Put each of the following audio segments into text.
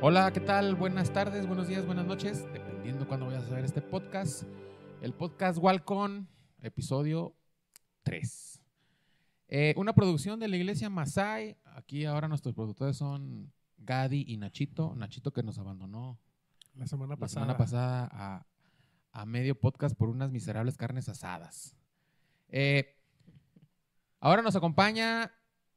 Hola, ¿qué tal? Buenas tardes, buenos días, buenas noches, dependiendo cuándo vayas a ver este podcast. El podcast Walcon, episodio 3. Una producción de la iglesia Masai. Aquí ahora nuestros productores son Gadi y Nachito. Nachito que nos abandonó La semana pasada a medio podcast por unas miserables carnes asadas. Ahora nos acompaña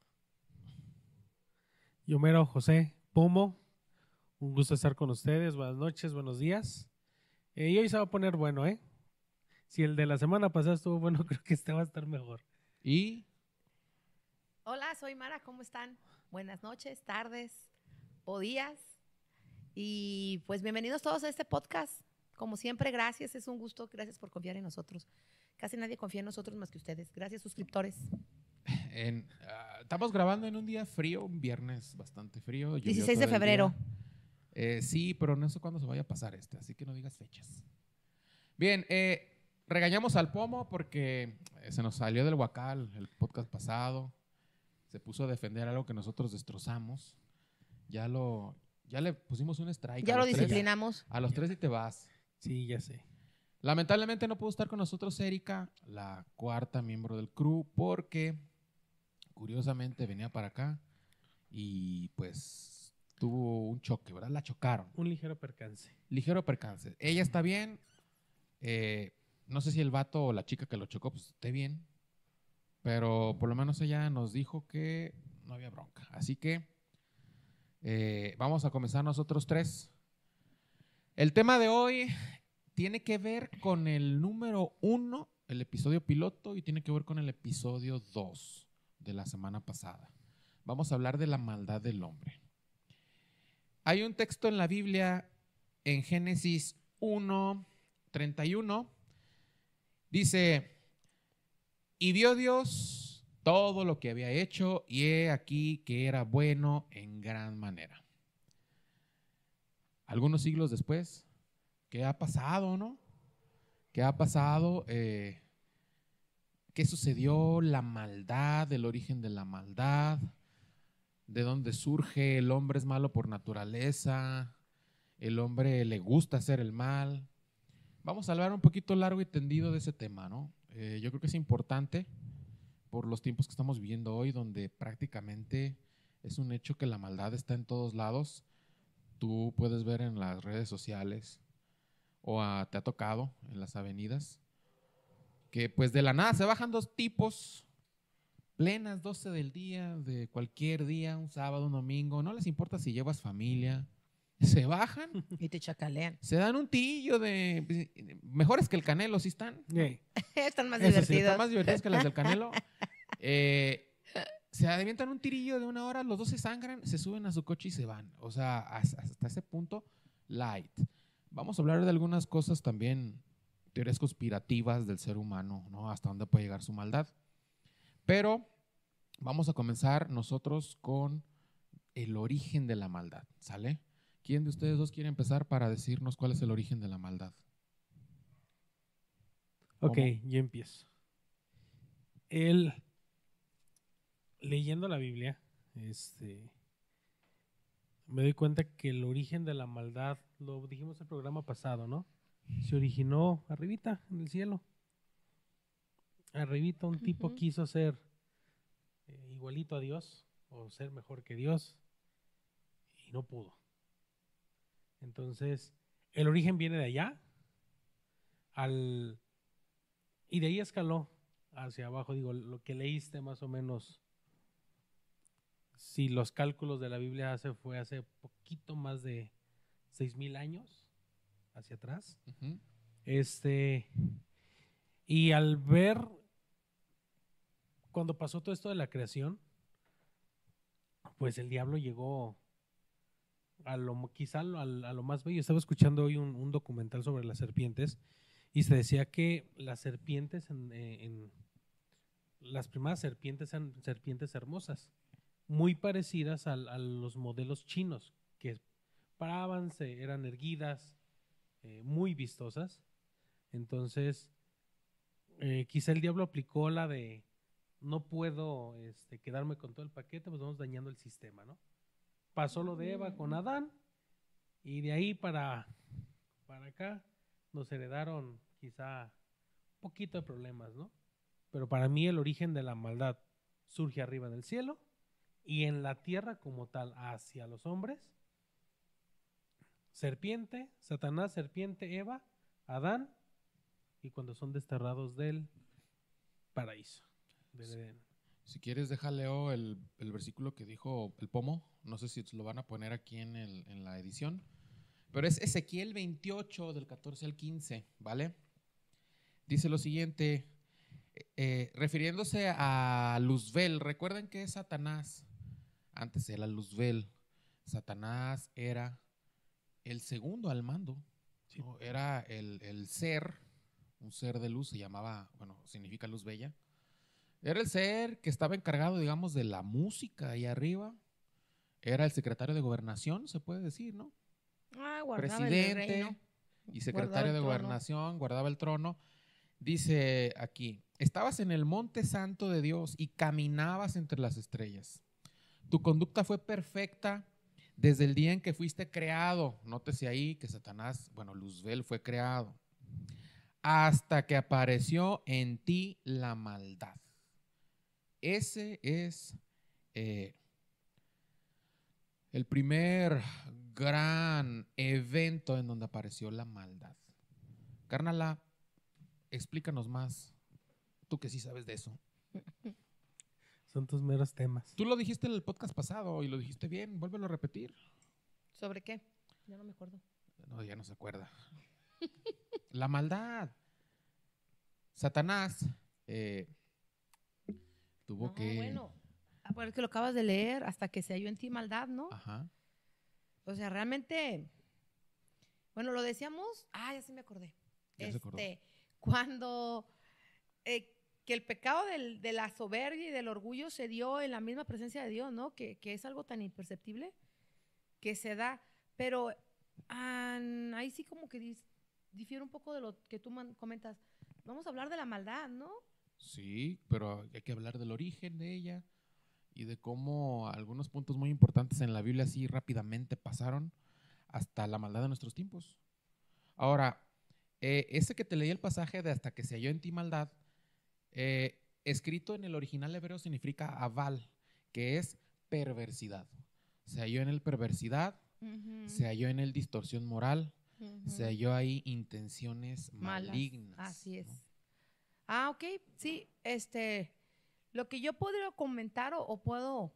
Yomero José Pomo. Un gusto estar con ustedes. Buenas noches, buenos días. Y hoy se va a poner bueno, ¿eh? Si el de la semana pasada estuvo bueno, creo que este va a estar mejor. y Hola, soy Mara, ¿cómo están? Buenas noches, tardes o días. Y pues bienvenidos todos a este podcast. Como siempre, gracias, es un gusto, gracias por confiar en nosotros. Casi nadie confía en nosotros más que ustedes. Gracias, suscriptores. Estamos grabando en un día frío, un viernes bastante frío. 16 de febrero. Sí, pero no sé cuándo se vaya a pasar así que no digas fechas. Bien, regañamos al Pomo porque se nos salió del huacal el podcast pasado. Se puso a defender algo que nosotros destrozamos. Ya le pusimos un strike. Ya lo disciplinamos. A los 3 y te vas. Sí, ya sé. Lamentablemente no pudo estar con nosotros Erika, la cuarta miembro del crew, porque curiosamente venía para acá y pues tuvo un choque, ¿verdad? La chocaron. Un ligero percance. Ligero percance. Ella está bien. No sé si el vato o la chica que lo chocó pues esté bien, pero por lo menos ella nos dijo que no había bronca. Así que vamos a comenzar nosotros tres. El tema de hoy tiene que ver con el número 1, el episodio piloto, y tiene que ver con el episodio 2 de la semana pasada. Vamos a hablar de la maldad del hombre. Hay un texto en la Biblia, en Génesis 1:31, dice: y vio Dios todo lo que había hecho, y he aquí que era bueno en gran manera. Algunos siglos después, ¿qué ha pasado, no? ¿Qué ha pasado? ¿Qué sucedió? La maldad, el origen de la maldad, de dónde surge. El hombre es malo por naturaleza, el hombre le gusta hacer el mal. Vamos a hablar un poquito largo y tendido de ese tema, ¿no? Yo creo que es importante por los tiempos que estamos viviendo hoy, donde prácticamente es un hecho que la maldad está en todos lados. Tú puedes ver en las redes sociales o te ha tocado en las avenidas que pues de la nada se bajan dos tipos plenas 12 del día, de cualquier día, un sábado, un domingo, no les importa si llevas familia, se bajan Y te chacalean. se dan un tirillo de mejores que el Canelo, ¿sí están? Están más Eso sí, divertidos. Están más divertidos que las del Canelo. Se avientan un tirillo de 1 hora, los dos se sangran, se suben a su coche y se van. O sea, hasta ese punto, light. Vamos a hablar de algunas cosas también, teorías conspirativas del ser humano, ¿no? Hasta dónde puede llegar su maldad. Pero vamos a comenzar nosotros con el origen de la maldad, ¿sale? ¿Quién de ustedes dos quiere empezar para decirnos cuál es el origen de la maldad? Ok, yo empiezo. Leyendo la Biblia, me doy cuenta que el origen de la maldad, lo dijimos el programa pasado, ¿no? Se originó arribita, en el cielo. Arribita un tipo quiso ser igualito a Dios o ser mejor que Dios y no pudo. Entonces, el origen viene de allá y de ahí escaló hacia abajo. Digo, lo que leíste más o menos, si los cálculos de la Biblia fue hace poquito más de 6,000 años hacia atrás. Uh-huh. Y al ver cuando pasó todo esto de la creación, pues el diablo llegó a lo más bello. Estaba escuchando hoy un documental sobre las serpientes y se decía que las serpientes, las primeras serpientes eran serpientes hermosas, muy parecidas a los modelos chinos, que paraban, eran erguidas, muy vistosas. Entonces, quizá el diablo aplicó la de no puedo quedarme con todo el paquete, pues vamos dañando el sistema, ¿no? Pasó lo de Eva con Adán Y de ahí para acá nos heredaron quizá un poquito de problemas, ¿no? Pero para mí el origen de la maldad surge arriba en el cielo y en la tierra como tal hacia los hombres. Serpiente, Satanás, serpiente, Eva, Adán, y cuando son desterrados del paraíso, del Edén. Si quieres, déjale el versículo que dijo el Pomo. No sé si lo van a poner aquí en la edición. Pero es Ezequiel 28, del 14 al 15, ¿vale? Dice lo siguiente, refiriéndose a Luzbel. Recuerden que Satanás, antes era Luzbel, Satanás era el segundo al mando, Sí. ¿no? Era el ser, un ser de luz, se llamaba, bueno, significa luz bella. Era el ser que estaba encargado, digamos, de la música ahí arriba. Era el secretario de gobernación, se puede decir, ¿no? Guardaba el reino. Presidente y Guardaba secretario el de trono. gobernación, guardaba el trono. Dice aquí, estabas en el monte santo de Dios y caminabas entre las estrellas. Tu conducta fue perfecta desde el día en que fuiste creado. Nótese ahí que Satanás, bueno, Luzbel fue creado. Hasta que apareció en ti la maldad. Ese es el primer gran evento en donde apareció la maldad. Carnala, explícanos más. Tú que sí sabes de eso. Son tus meros temas. Tú lo dijiste en el podcast pasado y lo dijiste bien. Vuélvelo a repetir. ¿Sobre qué? Ya no me acuerdo. No, ya no se acuerda. La maldad. Satanás tuvo No, que... bueno, es que lo acabas de leer, hasta que se halló en ti maldad, ¿no? Ajá. O sea, realmente, bueno, lo decíamos, ya sí me acordé. Ya se acordó. Cuando que el pecado de la soberbia y del orgullo se dio en la misma presencia de Dios, ¿no? Que es algo tan imperceptible que se da. Pero ahí sí como que difiere un poco de lo que tú comentas. Vamos a hablar de la maldad, ¿no? Sí, pero hay que hablar del origen de ella y de cómo algunos puntos muy importantes en la Biblia así rápidamente pasaron hasta la maldad de nuestros tiempos. Ahora, ese que te leí el pasaje de hasta que se halló en ti maldad, escrito en el original hebreo significa aval, que es perversidad. Se halló en el perversidad, se halló en el distorsión moral, se halló ahí intenciones malignas. Así es. ¿no? Ok, sí, lo que yo podría comentar o puedo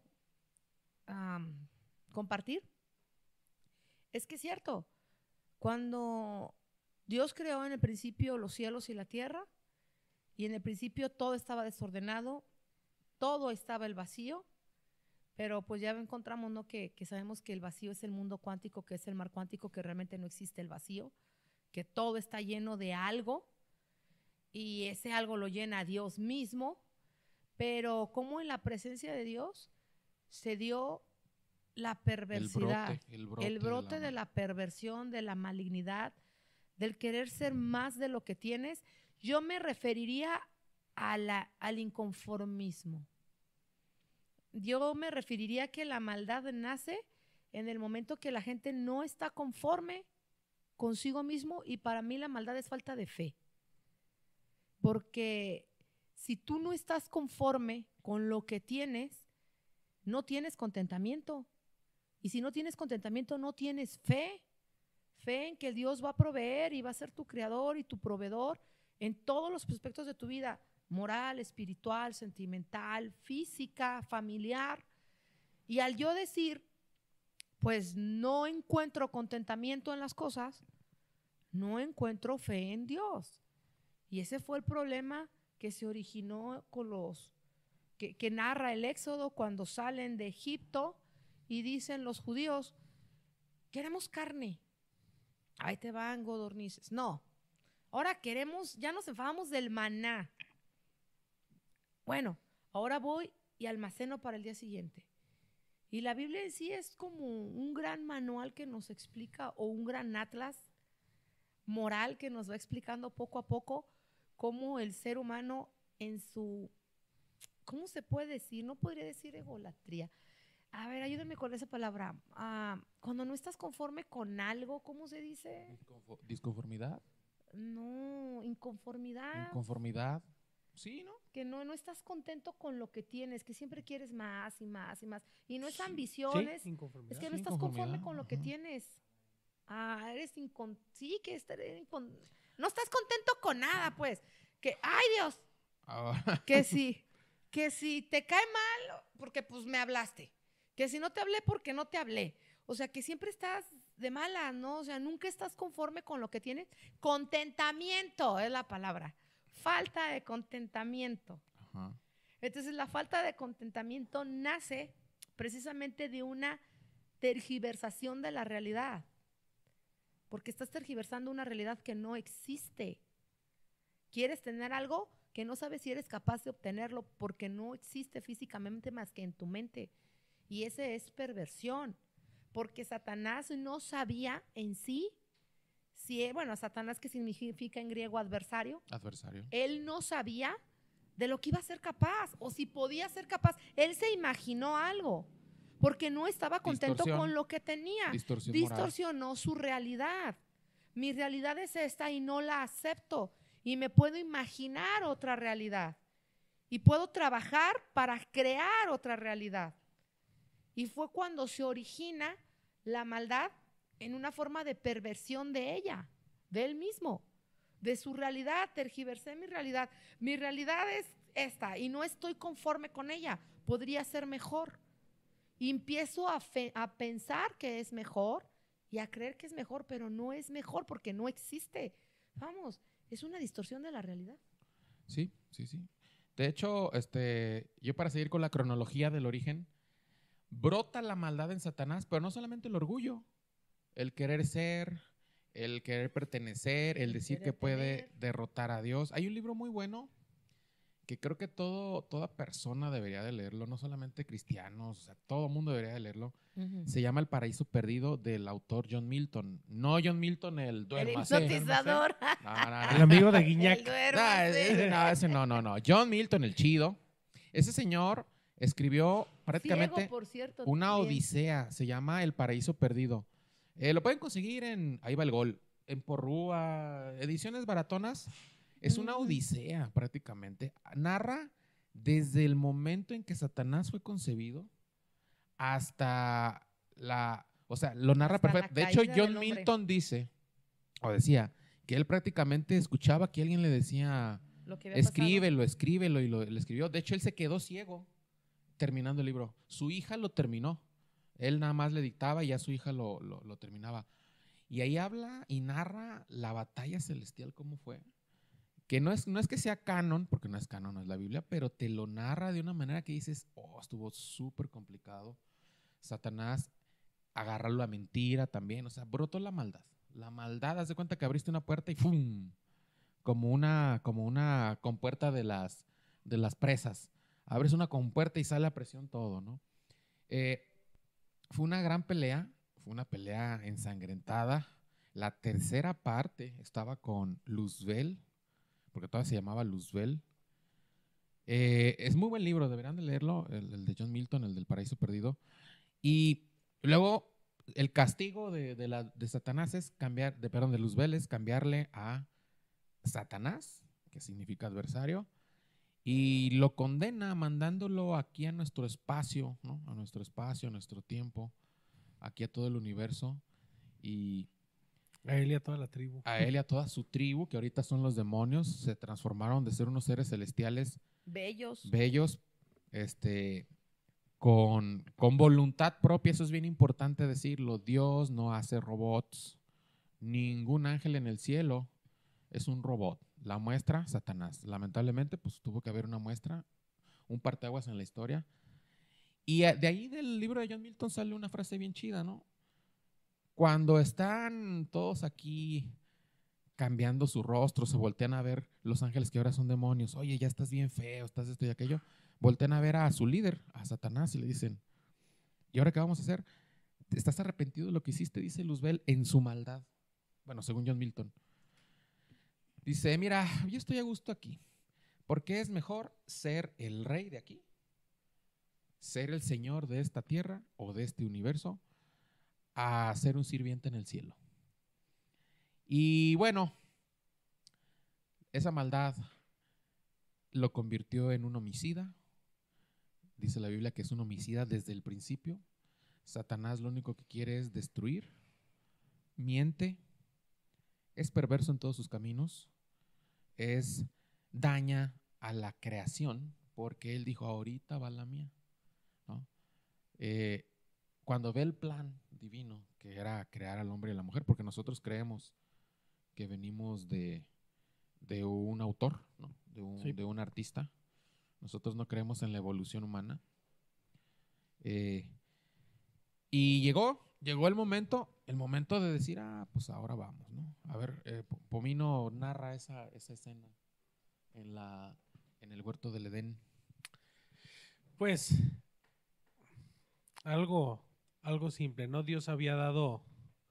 compartir es que es cierto, cuando Dios creó en el principio los cielos y la tierra, y en el principio todo estaba desordenado, todo estaba el vacío, pero pues ya encontramos, ¿no? que sabemos que el vacío es el mundo cuántico, que es el mar cuántico, que realmente no existe el vacío, que todo está lleno de algo, y ese algo lo llena Dios mismo, pero como en la presencia de Dios se dio la perversidad, el brote de la perversión, de la malignidad, del querer ser más de lo que tienes. Yo me referiría al inconformismo. Yo me referiría que la maldad nace en el momento que la gente no está conforme consigo mismo, y para mí la maldad es falta de fe. Porque si tú no estás conforme con lo que tienes, no tienes contentamiento. Y si no tienes contentamiento, no tienes fe. Fe en que Dios va a proveer y va a ser tu creador y tu proveedor en todos los aspectos de tu vida, moral, espiritual, sentimental, física, familiar. Y al yo decir, pues no encuentro contentamiento en las cosas, no encuentro fe en Dios. Y ese fue el problema que se originó con que narra el Éxodo cuando salen de Egipto y dicen los judíos, queremos carne. Ahí te van codornices. No, ahora ya nos enfadamos del maná. Bueno, ahora voy y almaceno para el día siguiente. Y la Biblia en sí es como un gran manual que nos explica, o un gran atlas moral que nos va explicando poco a poco cómo el ser humano en su, ¿cómo se puede decir? No podría decir egolatría. A ver, ayúdenme con esa palabra. Cuando no estás conforme con algo, ¿cómo se dice? Disconformidad, No, inconformidad. inconformidad. Sí, ¿no? Que no estás contento con lo que tienes, que siempre quieres más y más y más. Y no es Sí. ambiciones, Sí, inconformidad. es que no Sí, estás conforme inconformidad, con lo que ajá. tienes. Sí, no estás contento con nada, pues. Que, ay Dios, Ahora, que si te cae mal, porque pues me hablaste. Que si no te hablé, porque no te hablé. O sea, que siempre estás de mala, ¿no? O sea, nunca estás conforme con lo que tienes. Contentamiento es la palabra. Falta de contentamiento. ajá. Entonces, la falta de contentamiento nace precisamente de una tergiversación de la realidad, porque estás tergiversando una realidad que no existe. Quieres tener algo que no sabes si eres capaz de obtenerlo porque no existe físicamente más que en tu mente. Y ese es perversión, porque Satanás no sabía en sí, bueno, Satanás, que significa en griego adversario, Adversario. él no sabía de lo que iba a ser capaz o si podía ser capaz. Él se imaginó algo porque no estaba contento Distorsión. con lo que tenía. Distorsión moral. Distorsionó su realidad. Mi realidad es esta y no la acepto y me puedo imaginar otra realidad y puedo trabajar para crear otra realidad. Y fue cuando se origina la maldad en una forma de perversión de ella, de él mismo, de su realidad. Tergiversé mi realidad. Mi realidad es esta y no estoy conforme con ella. Podría ser mejor. Y empiezo a pensar que es mejor y a creer que es mejor, pero no es mejor porque no existe. Vamos, es una distorsión de la realidad. Sí, sí, sí. De hecho, yo para seguir con la cronología del origen, brota la maldad en Satanás, pero no solamente el orgullo, el querer ser, el querer pertenecer, el decir que querer puede tener. derrotar a Dios. Hay un libro muy bueno que creo que toda persona debería de leerlo, no solamente cristianos, o sea, todo mundo debería de leerlo. Se llama El Paraíso Perdido, del autor John Milton. No John Milton, el El duérmase. hipnotizador. No. El amigo de El Guiñac. duérmase. No. John Milton, el chido. Ese señor escribió prácticamente Ciego, por cierto. una también. odisea. Se llama El Paraíso Perdido. Lo pueden conseguir ahí va el gol, en Porrúa, ediciones baratonas. Es una odisea prácticamente. Narra desde el momento en que Satanás fue concebido hasta o sea, lo narra Hasta la perfecto. De hecho, caída John del hombre. Milton dice, o decía, que él prácticamente escuchaba que alguien le decía, Lo que había pasado. escríbelo, y lo escribió. De hecho, él se quedó ciego terminando el libro. Su hija lo terminó. Él nada más le dictaba y ya su hija lo terminaba. Y ahí habla y narra la batalla celestial, cómo fue. Que no es que sea canon, porque no es canon, no es la Biblia, pero te lo narra de una manera que dices, oh, estuvo súper complicado. Satanás agarra la mentira también, o sea, brotó la maldad. La maldad, haz de cuenta que abriste una puerta y ¡fum! Como una compuerta de las presas. Abres una compuerta y sale a presión todo, ¿no? Fue una gran pelea, fue una pelea ensangrentada. La tercera parte estaba con Luzbel, porque todavía se llamaba Luzbel. Es muy buen libro, deberían de leerlo, el de John Milton, el del Paraíso Perdido. Y luego el castigo de Satanás es de Luzbel es cambiarle a Satanás, que significa adversario, y lo condena mandándolo aquí a nuestro espacio, ¿no? A nuestro espacio, a nuestro tiempo, aquí a todo el universo, y A él y a toda la tribu. a él y a toda su tribu, que ahorita son los demonios, se transformaron de ser unos seres celestiales Bellos. bellos, con voluntad propia. Eso es bien importante decirlo. Dios no hace robots. Ningún ángel en el cielo es un robot. La muestra, Satanás. Lamentablemente, pues tuvo que haber una muestra, un parteaguas en la historia. Y de ahí del libro de John Milton sale una frase bien chida, ¿no? Cuando están todos aquí cambiando su rostro, se voltean a ver los ángeles que ahora son demonios. Oye, ya estás bien feo, estás esto y aquello. Voltean a ver a su líder, a Satanás, y le dicen, ¿y ahora qué vamos a hacer? ¿Estás arrepentido de lo que hiciste? Dice Luzbel en su maldad. Bueno, según John Milton. Dice, mira, yo estoy a gusto aquí, porque es mejor ser el rey de aquí, ser el señor de esta tierra o de este universo, a ser un sirviente en el cielo. Y bueno, esa maldad lo convirtió en un homicida. Dice la Biblia que es un homicida desde el principio. Satanás lo único que quiere es destruir, miente, es perverso en todos sus caminos, daña a la creación, porque él dijo, ahorita va la mía, ¿no? Cuando ve el plan divino, que era crear al hombre y a la mujer, porque nosotros creemos que venimos de un autor, ¿no? de un artista. Nosotros no creemos en la evolución humana. Y llegó el momento de decir, pues ahora vamos, ¿no? A ver, Pomino narra esa escena en el huerto del Edén. Pues, algo simple, ¿no? Dios había dado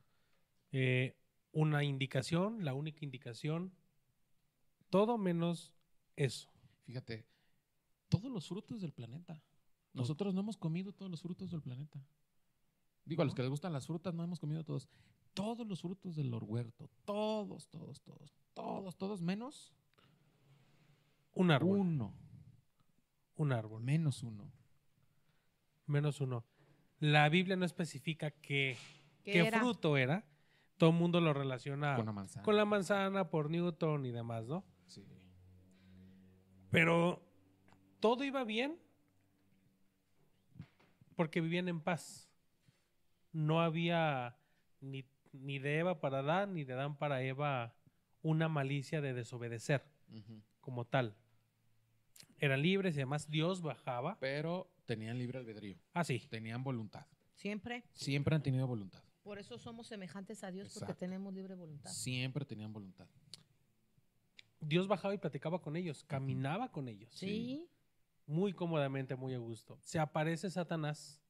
una indicación, la única indicación, todo menos eso. Fíjate, todos los frutos del planeta. Nosotros no hemos comido todos los frutos del planeta. Digo, a los que les gustan las frutas, no hemos comido todos. Todos los frutos del huerto. Todos, menos un árbol. uno. Un árbol. Menos uno. Menos uno. La Biblia no especifica qué era? fruto era. Todo el mundo lo relaciona Con la manzana. Por Newton y demás, ¿no? Sí. Pero todo iba bien porque vivían en paz. No había ni de Eva para Adán, ni de Adán para Eva una malicia de desobedecer como tal. Eran libres y además Dios bajaba. Pero tenían libre albedrío. Ah, sí. Tenían voluntad. Siempre. Siempre han tenido voluntad. Por eso somos semejantes a Dios, porque Exacto. tenemos libre voluntad. Siempre tenían voluntad. Dios bajaba y platicaba con ellos, caminaba con ellos. Sí. Muy cómodamente, muy a gusto. Se aparece Satanás,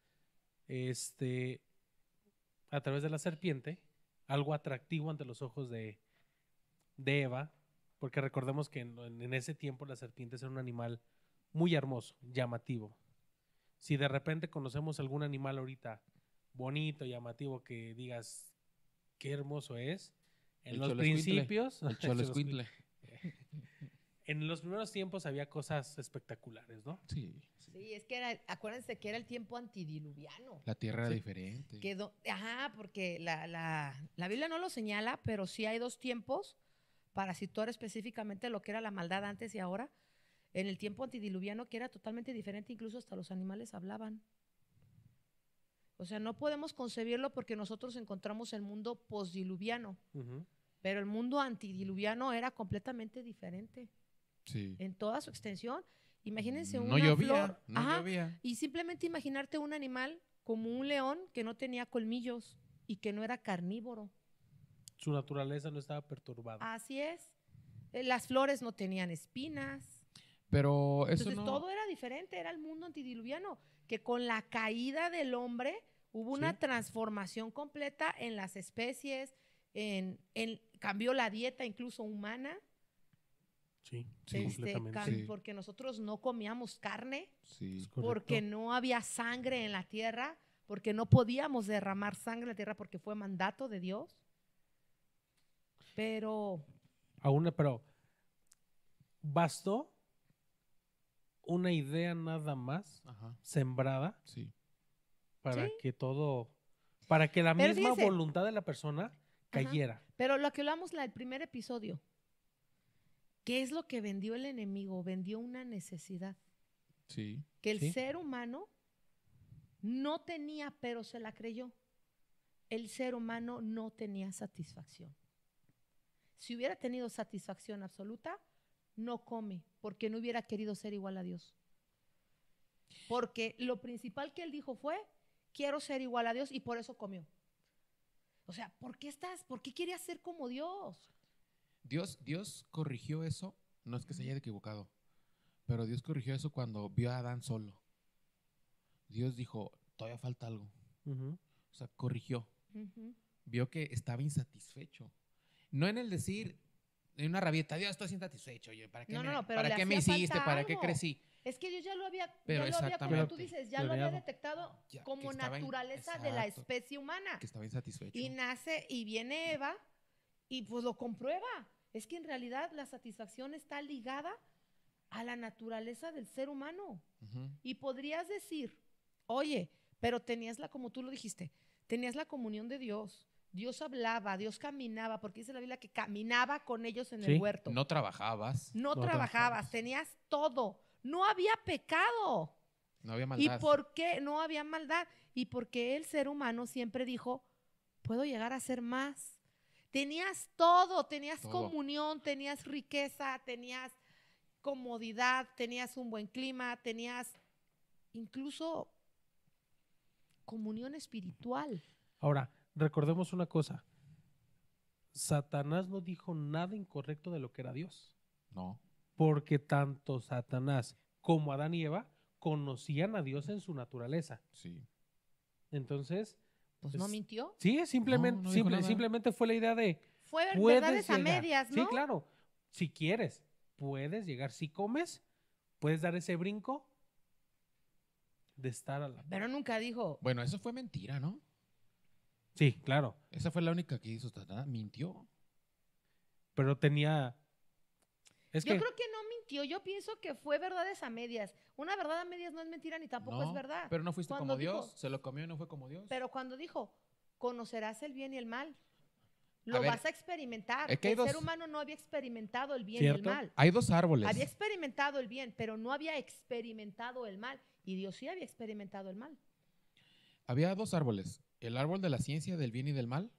a través de la serpiente, algo atractivo ante los ojos de Eva, porque recordemos que en ese tiempo la serpiente era un animal muy hermoso, llamativo. Si de repente conocemos algún animal ahorita bonito, llamativo, que digas qué hermoso es, en los principios, el cholescuintle. En los primeros tiempos había cosas espectaculares, ¿no? Sí. Sí, es que acuérdense que era el tiempo antidiluviano. La tierra era diferente. Porque la Biblia no lo señala, pero sí hay dos tiempos para situar específicamente lo que era la maldad antes y ahora. En el tiempo antidiluviano, que era totalmente diferente, incluso hasta los animales hablaban. O sea, no podemos concebirlo porque nosotros encontramos el mundo postdiluviano, pero el mundo antidiluviano era completamente diferente. Sí. En toda su extensión. Imagínense No una llovía, flor. no llovía. Y simplemente imaginarte un animal como un león que no tenía colmillos y que no era carnívoro. Su naturaleza no estaba perturbada. Así es. Las flores no tenían espinas. Pero eso Entonces no... todo era diferente, era el mundo antidiluviano, que con la caída del hombre hubo una transformación completa en las especies, cambió la dieta incluso humana. Sí, completamente. Porque nosotros no comíamos carne, Sí. porque no había sangre en la tierra, porque no podíamos derramar sangre en la tierra porque fue mandato de Dios. Pero bastó una idea nada más sembrada para que la misma voluntad de la persona cayera. Pero lo que hablamos el primer episodio, ¿qué es lo que vendió el enemigo? Vendió una necesidad. Sí. Que el ser humano no tenía, pero se la creyó. El ser humano no tenía satisfacción. Si hubiera tenido satisfacción absoluta, no come, porque no hubiera querido ser igual a Dios. Porque lo principal que él dijo fue, quiero ser igual a Dios, y por eso comió. O sea, ¿por qué querías ser como Dios? Dios corrigió eso, no es que se haya equivocado, pero Dios corrigió eso cuando vio a Adán solo. Dios dijo, todavía falta algo. O sea, corrigió. Vio que estaba insatisfecho. No en el decir, en una rabieta, Dios, estoy insatisfecho. Oye, ¿para qué me hiciste? ¿Para qué crecí? Es que Dios ya lo había, Pero como tú exactamente. dices, ya lo había Planeado. detectado Ya, como que estaba naturaleza de la exacto, especie humana. que estaba insatisfecho. Y nace y viene Eva y pues lo comprueba. Es que en realidad la satisfacción está ligada a la naturaleza del ser humano. Ujú. Y podrías decir, oye, pero tenías como tú lo dijiste, tenías la comunión de Dios. Dios hablaba, Dios caminaba, porque dice la Biblia que caminaba con ellos en el Sí, huerto. No trabajabas, No No trabajabas, trabajabas. tenías todo. No había pecado. no había ¿Y maldad. por qué no había maldad? Y porque el ser humano siempre dijo, puedo llegar a ser más. Tenías todo, tenías Todo. comunión, tenías riqueza, tenías comodidad, tenías un buen clima, tenías incluso comunión espiritual. Ahora, recordemos una cosa. Satanás no dijo nada incorrecto de lo que era Dios. No. Porque tanto Satanás como Adán y Eva conocían a Dios en su naturaleza. Sí. Entonces, Pues no mintió. sí, simplemente, No dijo nada. simplemente fue la idea de Fue puedes verdades a llegar. medias, ¿no? Sí, claro. Si quieres, puedes llegar. Si comes, puedes dar ese brinco de estar a la... Pero nunca dijo, Bueno, eso fue mentira, ¿no? Sí, claro. Esa fue la única que hizo Satanás. Mintió. Pero tenía... Es yo que creo que no mintió, yo pienso que fue verdades a medias. Una verdad a medias no es mentira ni tampoco No, es verdad. pero no fuiste Cuando como dijo- Dios. Se lo comió y no fue como Dios. Pero cuando dijo, conocerás el bien y el mal, A lo ver, vas a experimentar. es que hay El dos- ser humano no había experimentado el bien y ¿Cierto? el mal. Hay dos árboles. Había experimentado el bien, pero no había experimentado el mal. Y Dios sí había experimentado el mal. Había dos árboles. El árbol de la ciencia del bien y del mal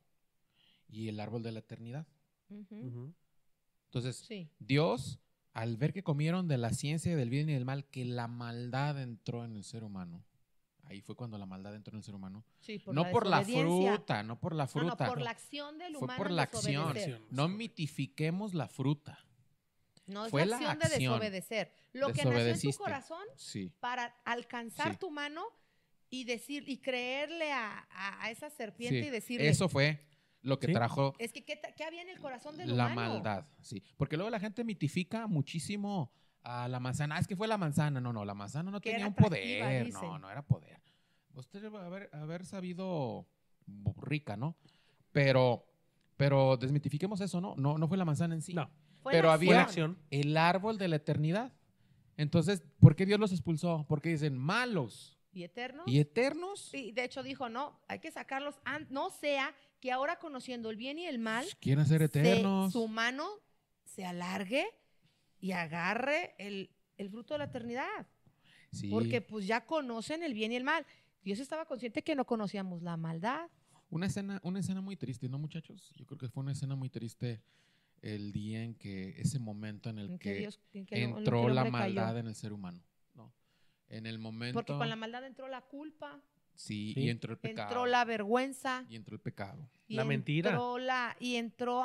y el árbol de la eternidad. Ujú. ujú, Entonces, Sí. Dios, al ver que comieron de la ciencia del bien y del mal, que la maldad entró en el ser humano. Ahí fue cuando la maldad entró en el ser humano. Sí, No por la desobediencia. fruta, no por la No, fruta. no, por la acción del Fue humano por en la acción. desobedecer. No mitifiquemos la fruta. No es Fue la la acción de acción. desobedecer. Lo que nació en tu Desobedeciste. corazón Sí. para alcanzar Sí. tu mano y decir y creerle a esa serpiente Sí. y decirle, Eso fue lo que Sí. trajo es que ¿qué había en el corazón del la humano? maldad. Sí. Porque luego la gente mitifica muchísimo a la manzana. Ah, es que fue la manzana. No, la manzana no Que tenía era un atractiva, poder. dicen. No era poder. Usted debe haber sabido rica, ¿no? Pero desmitifiquemos eso, ¿no? No fue la manzana en sí. No, Fue pero la había- fue la acción. acción. El árbol de la eternidad. Entonces, ¿por qué Dios los expulsó? Porque dicen malos ¿Y eterno? y eternos. Sí, de hecho dijo, no, hay que sacarlos, no sea que ahora conociendo el bien y el mal, Quieren ser eternos. su mano se alargue y agarre el fruto de la eternidad. Sí. Porque pues ya conocen el bien y el mal. Dios estaba consciente que no conocíamos la maldad. Una escena muy triste, ¿no, muchachos? Yo creo que fue una escena muy triste el día en que, ese momento en el En que que Dios, en que el entró la hombre cayó. maldad en el ser humano, ¿no? En el momento. Porque con la maldad entró la culpa, Sí, Sí. y entró el pecado. entró la vergüenza. Y entró el pecado. Y La mentira. entró,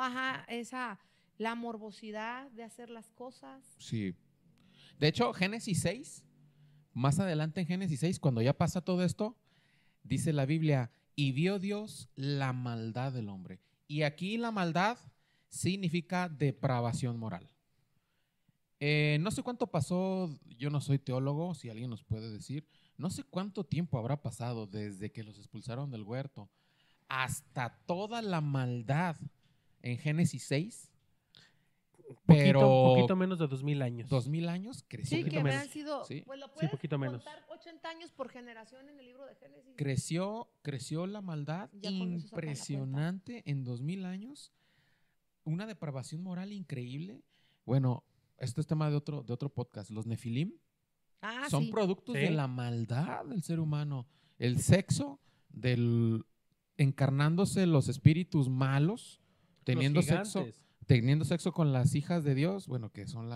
la morbosidad de hacer las cosas. Sí. De hecho, Génesis 6, más adelante en Génesis 6, cuando ya pasa todo esto, dice la Biblia, y vio Dios la maldad del hombre. Y aquí la maldad significa depravación moral. No sé cuánto pasó, yo no soy teólogo, si alguien nos puede decir, no sé cuánto tiempo habrá pasado desde que los expulsaron del huerto hasta toda la maldad en Génesis 6. Pero Poquito menos de 2000 años. 2000 años creció. Sí, que Poquito habrán menos. sido, Sí. pues lo Sí, puedes poquito menos. contar 80 años por generación en el libro de Génesis. Creció la maldad Ya con eso sacan la cuenta. impresionante en 2000 años. Una depravación moral increíble. Bueno, esto es tema de otro podcast. Los nefilim Ah, son sí. productos Sí. de la maldad del ser humano. El sexo, encarnándose los espíritus malos, teniendo Los sexo, gigantes. con las hijas de Dios, bueno, que son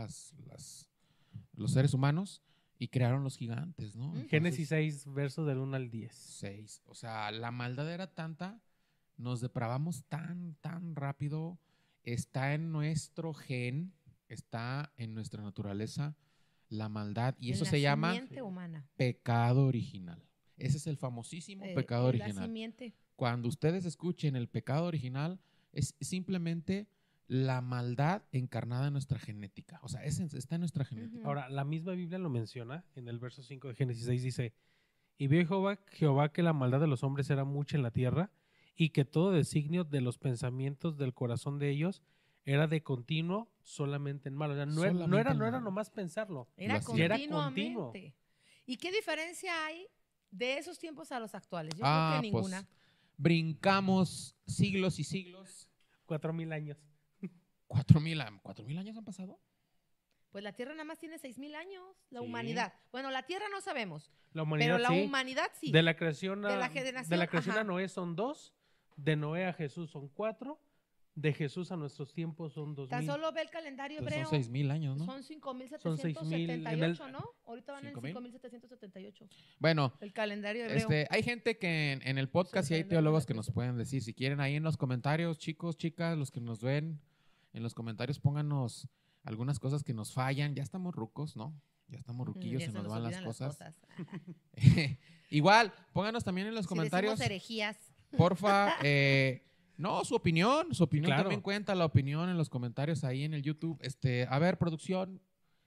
los seres humanos, y crearon los gigantes, ¿no? Ujú. Génesis 6, versos del 1 al 10. 6. O sea, la maldad era tanta, nos depravamos tan rápido, está en nuestro gen, está en nuestra naturaleza la maldad, y En eso la se llama simiente humana. pecado original. Ese es el famosísimo pecado La original. simiente. Cuando ustedes escuchen el pecado original, es simplemente la maldad encarnada en nuestra genética. O sea, está en nuestra genética. Ujú. Ahora, la misma Biblia lo menciona en el verso 5 de Génesis 6, dice, y vio Jehová que la maldad de los hombres era mucha en la tierra y que todo designio de los pensamientos del corazón de ellos era de continuo solamente en mal. O sea, no Solamente era en mal. nomás pensarlo. Era Lo hacía. Era continuamente. continuo. ¿Y qué diferencia hay de esos tiempos a los actuales? Yo creo Ah, que pues ninguna. brincamos siglos y siglos. 4000 años. 4,000 años han pasado. Pues la Tierra nada más tiene 6,000 años, la Sí. humanidad. Bueno, la Tierra no sabemos, La humanidad pero la sí. humanidad sí. De la creación a, De la generación, de la creación ajá. a Noé son 2, de Noé a Jesús son 4, de Jesús a nuestros tiempos son 2000. Tan solo ve el calendario Pues hebreo. son 6,000 años, ¿no? Son Son 5,778, ¿no? Ahorita van en 5,000. 5,778. Bueno, El calendario hebreo. hay gente que en el podcast Sí, y hay calendario teólogos que de nos Cristo. pueden decir, si quieren ahí en los comentarios, chicos, chicas, los que nos ven, en los comentarios pónganos algunas cosas que nos fallan. Ya estamos rucos, ¿no? Ya estamos ruquillos, Ya se nos van las olvidan cosas. Ajá. Igual, pónganos también en los Si comentarios, decimos herejías. porfa, no, su opinión claro. también cuenta, la opinión en los comentarios ahí en el YouTube. A ver, producción,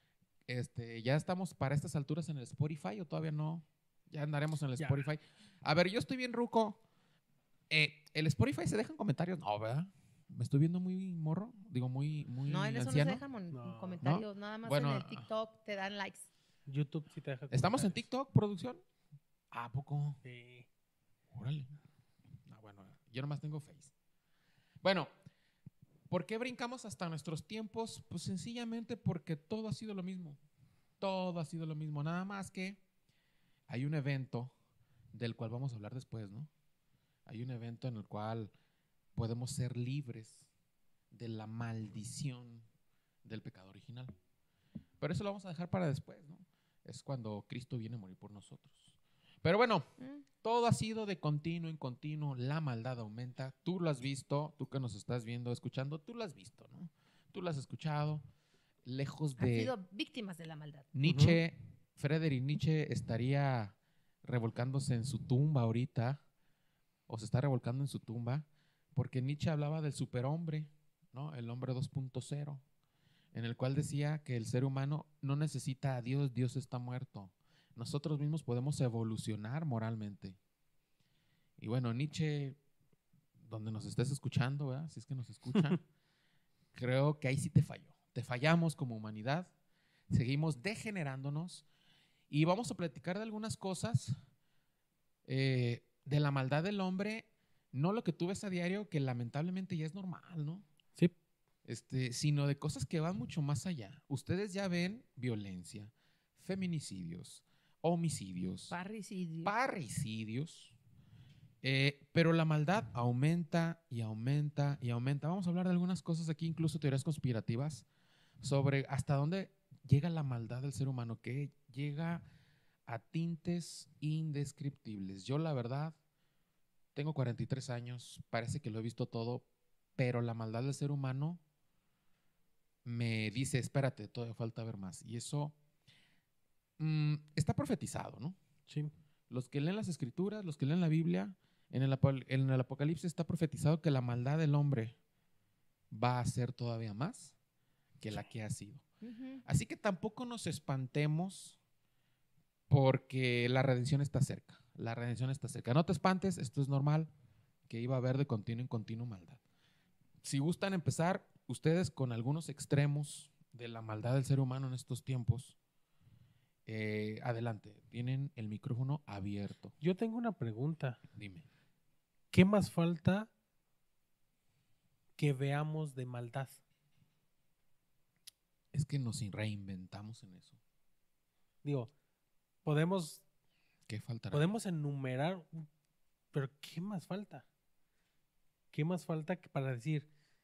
¿ya estamos para estas alturas en el Spotify o todavía no? Ya andaremos en el Ya. Spotify. A ver, yo estoy bien ruco. ¿El Spotify se dejan comentarios? No, ¿verdad? Me estoy viendo muy morro, digo muy No, en eso no se anciano. dejan No. comentarios. Nada más Bueno, en el TikTok te dan likes. YouTube sí te deja ¿Estamos en comentarios. TikTok, producción? ¿A poco? Sí. Órale. No, bueno, yo nomás tengo Face. Bueno, ¿por qué brincamos hasta nuestros tiempos? Pues sencillamente porque todo ha sido lo mismo. Todo ha sido lo mismo. Nada más que hay un evento del cual vamos a hablar después, ¿no? Hay un evento en el cual podemos ser libres de la maldición del pecado original. Pero eso lo vamos a dejar para después, ¿no? Es cuando Cristo viene a morir por nosotros. Pero bueno, todo ha sido de continuo en continuo, la maldad aumenta, tú lo has visto, tú que nos estás viendo, escuchando, tú lo has visto, ¿no? Tú lo has escuchado, lejos Han de sido víctimas de la maldad. Nietzsche, Friedrich Nietzsche estaría revolcándose en su tumba ahorita, o se está revolcando en su tumba, porque Nietzsche hablaba del superhombre, ¿no? El hombre 2.0, en el cual decía que el ser humano no necesita a Dios, Dios está muerto. Nosotros mismos podemos evolucionar moralmente. Y bueno, Nietzsche, donde nos estés escuchando, ¿verdad? Si es que nos escucha, creo que ahí sí te falló. Te fallamos como humanidad, seguimos degenerándonos y vamos a platicar de algunas cosas de la maldad del hombre, no lo que tú ves a diario, que lamentablemente ya es normal, ¿no? Sí. Sino de cosas que van mucho más allá. Ustedes ya ven violencia, feminicidios, homicidios, parricidios, pero la maldad aumenta y aumenta y aumenta. Vamos a hablar de algunas cosas aquí, incluso teorías conspirativas, sobre hasta dónde llega la maldad del ser humano, que llega a tintes indescriptibles. Yo, la verdad, tengo 43 años, parece que lo he visto todo, pero la maldad del ser humano me dice, espérate, todavía falta ver más. Y eso está profetizado, ¿no? Sí. Los que leen las escrituras, los que leen la Biblia, en el Apocalipsis está profetizado que la maldad del hombre va a ser todavía más que la que ha sido. Así que tampoco nos espantemos porque la redención está cerca. La redención está cerca. No te espantes, esto es normal, que iba a haber de continuo en continuo maldad. Si gustan empezar ustedes con algunos extremos de la maldad del ser humano en estos tiempos, adelante, tienen el micrófono abierto. Yo tengo una pregunta. Dime. ¿Qué más falta que veamos de maldad? Es que nos reinventamos en eso. Digo, podemos ¿Qué faltará? podemos enumerar, pero ¿qué más falta? ¿Qué más falta para decir?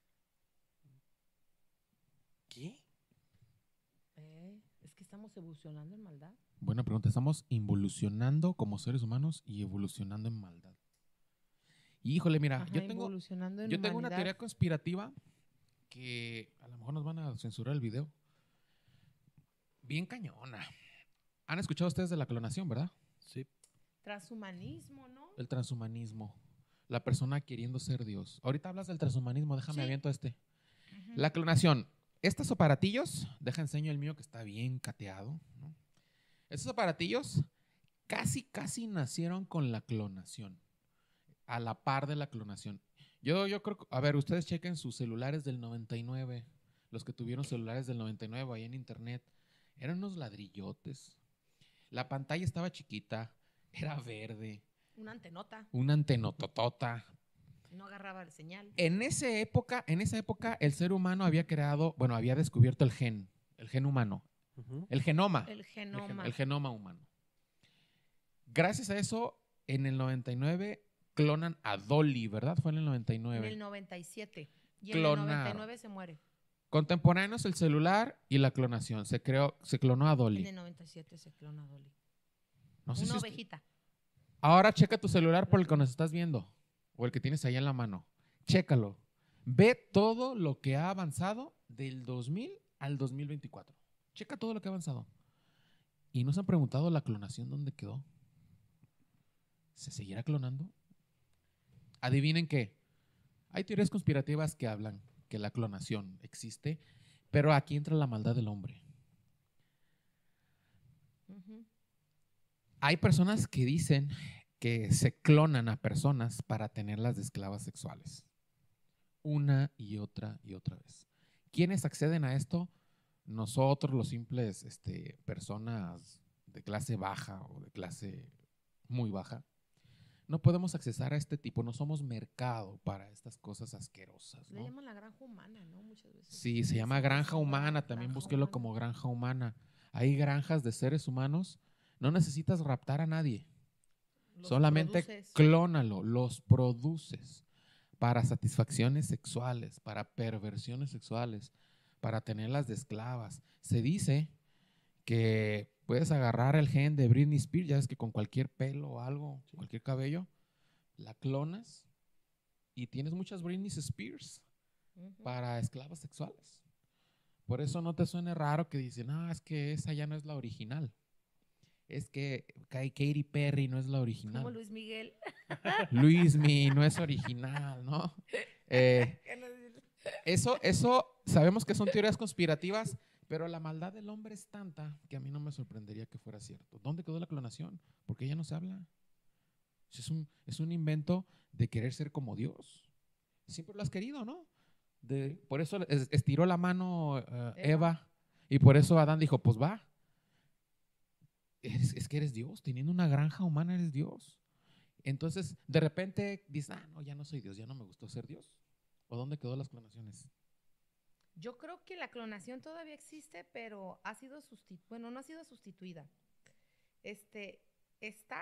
¿Qué? Es que estamos evolucionando en maldad. Buena pregunta. Estamos involucionando como seres humanos y evolucionando en maldad. Y, híjole, mira, Ajá, yo tengo evolucionando en una humanidad. teoría conspirativa que a lo mejor nos van a censurar el video. Bien cañona. ¿Han escuchado ustedes de la clonación, verdad? Sí. Transhumanismo, ¿no? El transhumanismo. La persona queriendo ser Dios. Ahorita hablas del transhumanismo, déjame Sí. aviento este. La clonación. Estos aparatillos, deja enseño el mío que está bien cateado, ¿no? Estos aparatillos casi nacieron con la clonación, a la par de la clonación. Yo creo que, a ver, ustedes chequen sus celulares del 99, los que tuvieron celulares del 99 ahí en internet, eran unos ladrillotes. La pantalla estaba chiquita, era verde, Una antenota. una antenototota. No agarraba la señal. En esa época, el ser humano había creado, bueno, había descubierto el gen humano, Ujú. el genoma. El genoma. El genoma humano. Gracias a eso, en el 99 clonan a Dolly, ¿verdad? Fue en el 99. En el 97. Y en Clonaron. el 99 se muere. Contemporáneos, el celular y la clonación. Se clonó a En Dolly. el 97 se clona Dolly. No sé Una si ovejita. ahora checa tu celular por el que nos estás viendo o el que tienes ahí en la mano. Chécalo. Ve todo lo que ha avanzado del 2000 al 2024. Checa todo lo que ha avanzado. ¿Y no se han preguntado la clonación dónde quedó? ¿Se seguirá clonando? Adivinen qué. Hay teorías conspirativas que hablan que la clonación existe, pero aquí entra la maldad del hombre. Ujú. Hay personas que dicen que se clonan a personas para tenerlas de esclavas sexuales. Una y otra vez. ¿Quiénes acceden a esto? Nosotros, los simples personas de clase baja o de clase muy baja, no podemos accesar a este tipo, no somos mercado para estas cosas asquerosas, Le ¿no? llaman la granja humana, ¿no? Muchas veces. Sí, se llama granja humana, también Granja búsquelo humana. como granja humana. Hay granjas de seres humanos, no necesitas raptar a nadie, Los solamente produces. clónalo, los produces para satisfacciones sexuales, para perversiones sexuales, para tenerlas de esclavas. Se dice que puedes agarrar el gen de Britney Spears, ya ves que con cualquier pelo o algo, cualquier cabello, la clonas y tienes muchas Britney Spears Ujú. para esclavas sexuales. Por eso no te suene raro que dicen, no, es que esa ya no es la original. Es que Katy Perry no es la Como original. Luis Miguel. Luismi no es original, ¿no? Eso sabemos que son teorías conspirativas, pero la maldad del hombre es tanta que a mí no me sorprendería que fuera cierto. ¿Dónde quedó la clonación? Porque ya no se habla. Es un invento de querer ser como Dios. Siempre lo has querido, ¿no? Por eso estiró la mano Eva y por eso Adán dijo, pues va. Es que eres Dios, teniendo una granja humana eres Dios. Entonces, de repente dices, no, ya no soy Dios, ya no me gustó ser Dios. ¿O dónde quedó las clonaciones? Yo creo que la clonación todavía existe, pero ha sido bueno, no ha sido sustituida. Está,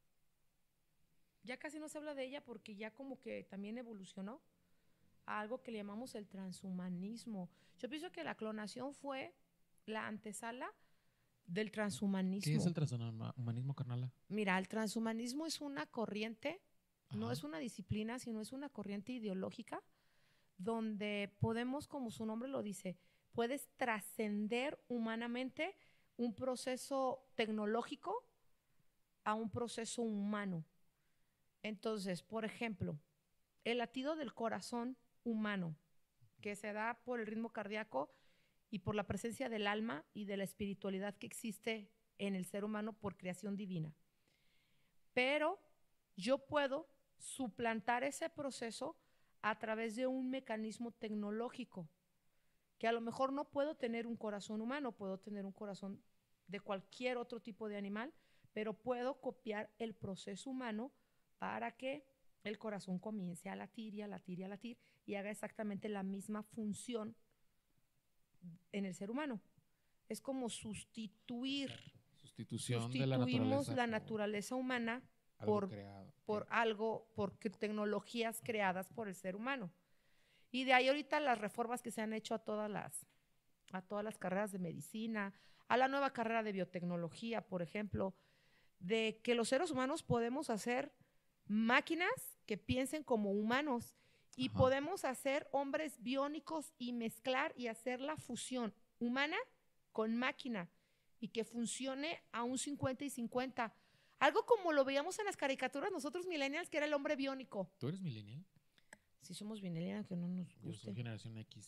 ya casi no se habla de ella porque ya como que también evolucionó a algo que le llamamos el transhumanismo. Yo pienso que la clonación fue la antesala del transhumanismo. ¿Qué es el transhumanismo, carnala? Mira, el transhumanismo es una corriente, no Ajá. es una disciplina, sino es una corriente ideológica donde podemos, como su nombre lo dice, puedes trascender humanamente un proceso tecnológico a un proceso humano. Entonces, por ejemplo, el latido del corazón humano, que se da por el ritmo cardíaco y por la presencia del alma y de la espiritualidad que existe en el ser humano por creación divina. Pero yo puedo suplantar ese proceso a través de un mecanismo tecnológico, que a lo mejor no puedo tener un corazón humano, puedo tener un corazón de cualquier otro tipo de animal, pero puedo copiar el proceso humano para que el corazón comience a latir y a latir y a latir y haga exactamente la misma función en el ser humano. Es como sustituir. Sustitución de Sustituimos la la naturaleza naturaleza humana algo creado. por tecnologías creadas por el ser humano. Y de ahí ahorita las reformas que se han hecho a todas las carreras de medicina, a la nueva carrera de biotecnología, por ejemplo, de que los seres humanos podemos hacer máquinas que piensen como humanos y Ajá. podemos hacer hombres biónicos y mezclar y hacer la fusión humana con máquina y que funcione a un 50 y 50. Algo como lo veíamos en las caricaturas nosotros millennials, que era el hombre biónico. ¿Tú eres millennial? Sí somos millennials, que no nos Yo soy guste. generación X.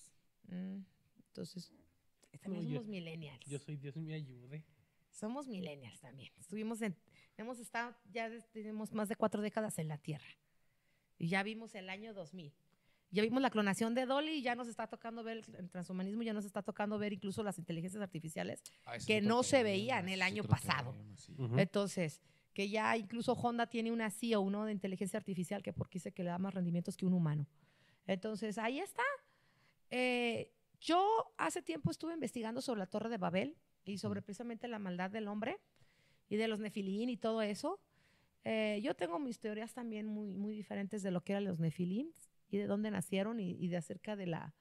Entonces, también No, somos millennials. Yo soy Dios me ayude. Somos millennials también. Hemos estado, tenemos más de 4 décadas en la Tierra. Y ya vimos el año 2000. Ya vimos la clonación de Dolly y ya nos está tocando ver el transhumanismo, ya nos está tocando ver incluso las inteligencias artificiales que no se veían el año pasado. Entonces, que ya incluso Honda tiene una CEO, ¿no?, de inteligencia artificial, que porque dice que le da más rendimientos que un humano. Entonces, ahí está. Yo hace tiempo estuve investigando sobre la Torre de Babel y sobre precisamente la maldad del hombre y de los nefilín y todo eso. Yo tengo mis teorías también muy, muy diferentes de lo que eran los nefilín y de dónde nacieron y de acerca de la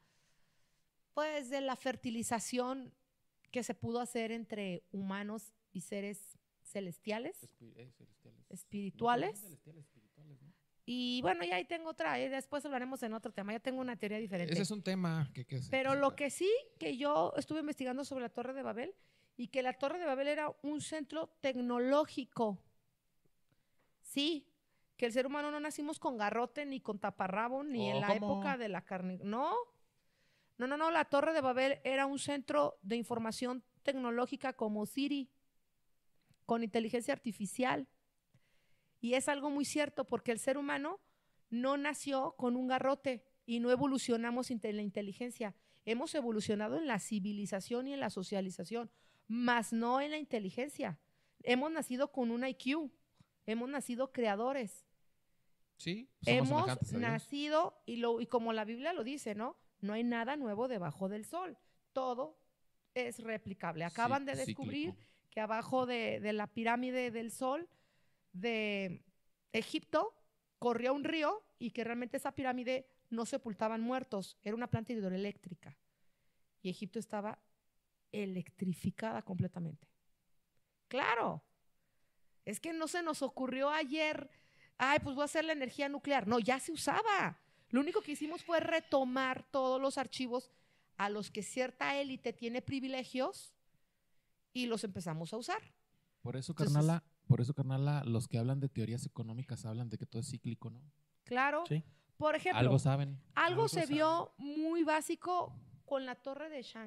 fertilización que se pudo hacer entre humanos y seres celestiales, espirituales. ¿No? Y bueno, ya ahí tengo otra, después hablaremos en otro tema, ya tengo una teoría diferente. Ese es un tema Pero lo que sí, que yo estuve investigando sobre la Torre de Babel y que la Torre de Babel era un centro tecnológico. Sí, que el ser humano no nacimos con garrote ni con taparrabo ni en la época de la carne. No, la Torre de Babel era un centro de información tecnológica como Siri, con inteligencia artificial. Y es algo muy cierto porque el ser humano no nació con un garrote y no evolucionamos en la inteligencia. Hemos evolucionado en la civilización y en la socialización, más no en la inteligencia. Hemos nacido con un IQ, hemos nacido creadores. Sí, hemos nacido, y como la Biblia lo dice, ¿no? No hay nada nuevo debajo del sol. Todo es replicable. Acaban de descubrir que abajo de la pirámide del sol de Egipto corría un río y que realmente esa pirámide no sepultaban muertos, era una planta hidroeléctrica y Egipto estaba electrificada completamente. Claro, es que no se nos ocurrió ayer, pues voy a hacer la energía nuclear. No, ya se usaba. Lo único que hicimos fue retomar todos los archivos a los que cierta élite tiene privilegios y los empezamos a usar. Por eso, carnala, los que hablan de teorías económicas hablan de que todo es cíclico, ¿no? Claro. Sí. Por ejemplo, algo saben. Algo se vio muy básico con la torre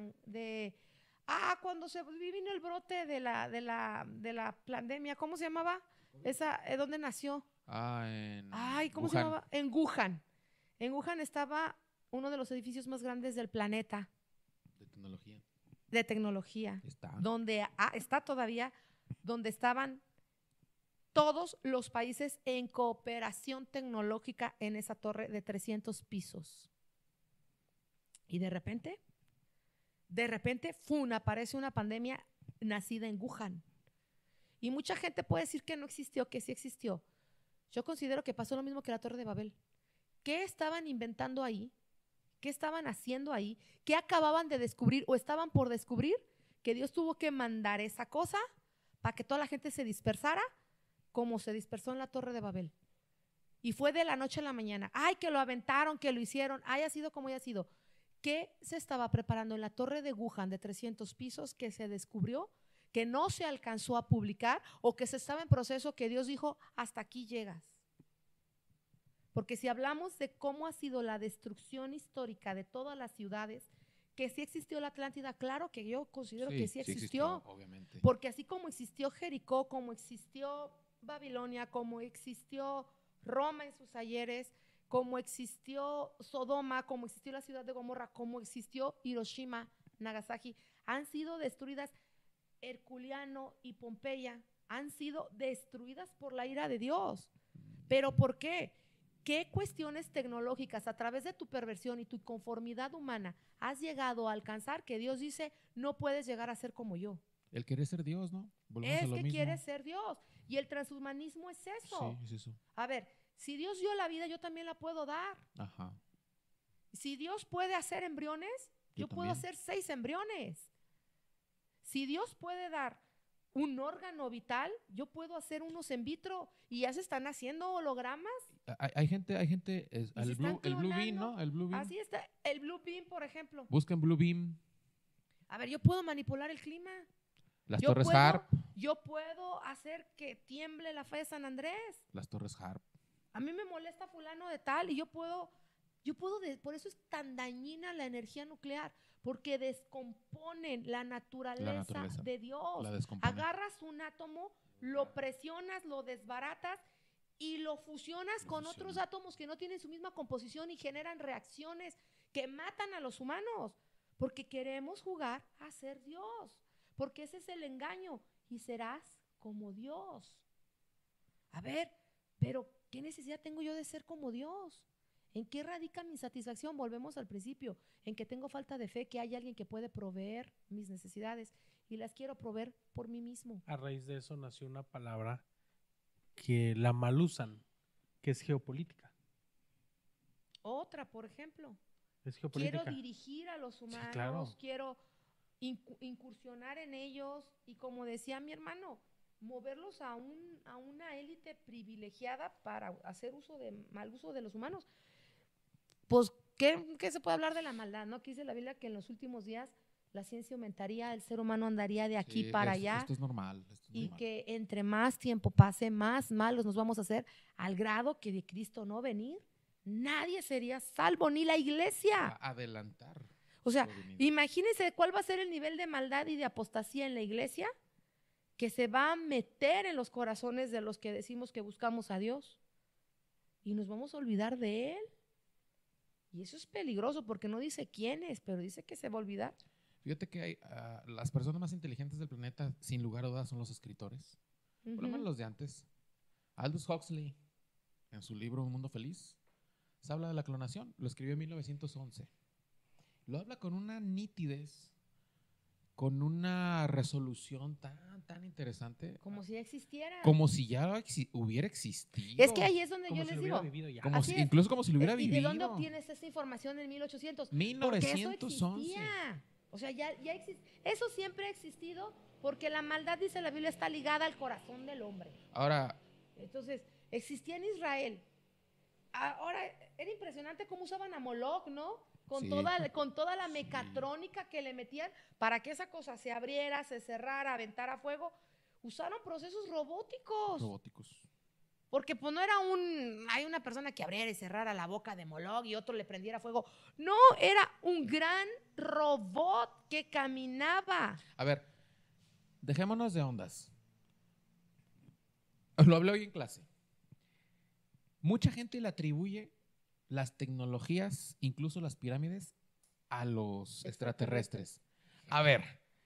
cuando se vino el brote de la pandemia, ¿cómo se llamaba? ¿Dónde nació? ¿Cómo se llamaba? En Wuhan. En Wuhan estaba uno de los edificios más grandes del planeta. De tecnología. Donde está todavía, donde estaban todos los países en cooperación tecnológica en esa torre de 300 pisos. Y de repente, aparece una pandemia nacida en Wuhan. Y mucha gente puede decir que no existió, que sí existió. Yo considero que pasó lo mismo que la Torre de Babel. ¿Qué estaban inventando ahí? ¿Qué estaban haciendo ahí? ¿Qué acababan de descubrir o estaban por descubrir? Que Dios tuvo que mandar esa cosa para que toda la gente se dispersara, como se dispersó en la Torre de Babel. Y fue de la noche a la mañana. Que lo aventaron, que lo hicieron, haya sido como haya sido. ¿Qué se estaba preparando en la Torre de Wuhan de 300 pisos que se descubrió, que no se alcanzó a publicar o que se estaba en proceso, que Dios dijo, hasta aquí llegas? Porque si hablamos de cómo ha sido la destrucción histórica de todas las ciudades, que sí existió la Atlántida, claro que yo considero que sí existió, obviamente. Porque así como existió Jericó, como existió Babilonia, como existió Roma en sus ayeres, como existió Sodoma, como existió la ciudad de Gomorra, como existió Hiroshima, Nagasaki, han sido destruidas. Herculiano y Pompeya han sido destruidas por la ira de Dios. ¿Pero por qué? ¿Qué cuestiones tecnológicas a través de tu perversión y tu conformidad humana has llegado a alcanzar que Dios dice, no puedes llegar a ser como yo? El querer ser Dios, ¿no? Quiere ser Dios. Y el transhumanismo es eso. Sí, es eso. A ver, si Dios dio la vida, yo también la puedo dar. Ajá. Si Dios puede hacer embriones, yo puedo hacer 6 embriones. Si Dios puede dar un órgano vital, yo puedo hacer unos in vitro y ya se están haciendo hologramas. Hay gente, el Blue Beam, ¿no? El Blue Beam. Así está, el Blue Beam, por ejemplo. Busquen Blue Beam. A ver, yo puedo manipular el clima. Las torres HARP. Yo puedo hacer que tiemble la fe de San Andrés. Las torres HARP. A mí me molesta fulano de tal y yo puedo Por eso es tan dañina la energía nuclear, porque descomponen la naturaleza de Dios. La descompone. Agarras un átomo, lo presionas, lo desbaratas y lo fusionas con otros átomos que no tienen su misma composición y generan reacciones que matan a los humanos, porque queremos jugar a ser Dios, porque ese es el engaño, y serás como Dios. A ver, pero ¿qué necesidad tengo yo de ser como Dios? ¿En qué radica mi insatisfacción? Volvemos al principio, en que tengo falta de fe, que hay alguien que puede proveer mis necesidades y las quiero proveer por mí mismo. A raíz de eso nació una palabra que la mal usan, que es geopolítica. Otra, por ejemplo. Es geopolítica. Quiero dirigir a los humanos, sí, claro. Quiero incursionar en ellos y, como decía mi hermano, moverlos a una élite privilegiada para hacer mal uso de los humanos. Pues, ¿qué se puede hablar de la maldad? ¿No? Que dice la Biblia que en los últimos días la ciencia aumentaría, el ser humano andaría de aquí para allá. Esto es normal. Y que entre más tiempo pase, más malos nos vamos a hacer, al grado que de Cristo no venir, nadie sería salvo, ni la iglesia. Adelantar. O sea, imagínense cuál va a ser el nivel de maldad y de apostasía en la iglesia que se va a meter en los corazones de los que decimos que buscamos a Dios. Y nos vamos a olvidar de Él. Y eso es peligroso porque no dice quién es, pero dice que se va a olvidar. Fíjate que hay, las personas más inteligentes del planeta, sin lugar a dudas, son los escritores. Por lo menos los de antes. Aldous Huxley, en su libro Un Mundo Feliz, se habla de la clonación. Lo escribió en 1911. Lo habla con una nitidez, con una resolución tan interesante. Como si ya existiera. Como si ya hubiera existido. Es que ahí es donde como yo si les lo digo. Vivido ya. Incluso como si lo hubiera ¿Y vivido. de dónde obtienes esa información en 1800? 1911. Porque eso existía. O sea, ya existe. Eso siempre ha existido porque la maldad, dice la Biblia, está ligada al corazón del hombre. Ahora. Entonces, existía en Israel. Ahora, era impresionante cómo usaban a Moloch, ¿no? Con toda la mecatrónica que le metían para que esa cosa se abriera, se cerrara, aventara fuego. Usaron procesos robóticos. Porque pues no era hay una persona que abriera y cerrara la boca de Moloch y otro le prendiera fuego. No, era un gran robot que caminaba. A ver, dejémonos de ondas. Lo hablé hoy en clase. Mucha gente le atribuye las tecnologías, incluso las pirámides, a los extraterrestres. A ver,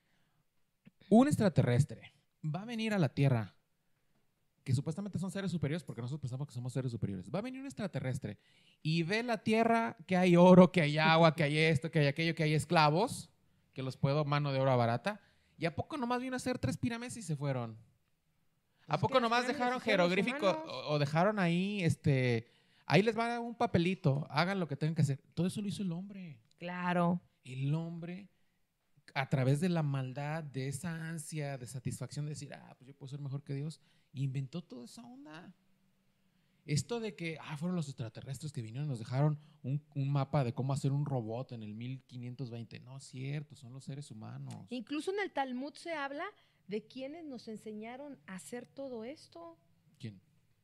un extraterrestre va a venir a la Tierra, que supuestamente son seres superiores, porque nosotros pensamos que somos seres superiores. Va a venir un extraterrestre y ve la Tierra, que hay oro, que hay agua, que hay esto, que hay aquello, que hay esclavos, que los puedo mano de obra barata. ¿Y a poco nomás vino a hacer 3 pirámides y se fueron? ¿A poco nomás dejaron jeroglíficos o dejaron ahí, ahí les va un papelito, hagan lo que tengan que hacer? Todo eso lo hizo el hombre. Claro. El hombre, a través de la maldad, de esa ansia de satisfacción de decir, pues yo puedo ser mejor que Dios, inventó toda esa onda. Esto de que fueron los extraterrestres que vinieron y nos dejaron un mapa de cómo hacer un robot en el 1520. No es cierto, son los seres humanos. Incluso en el Talmud se habla de quienes nos enseñaron a hacer todo esto. ¿Quién?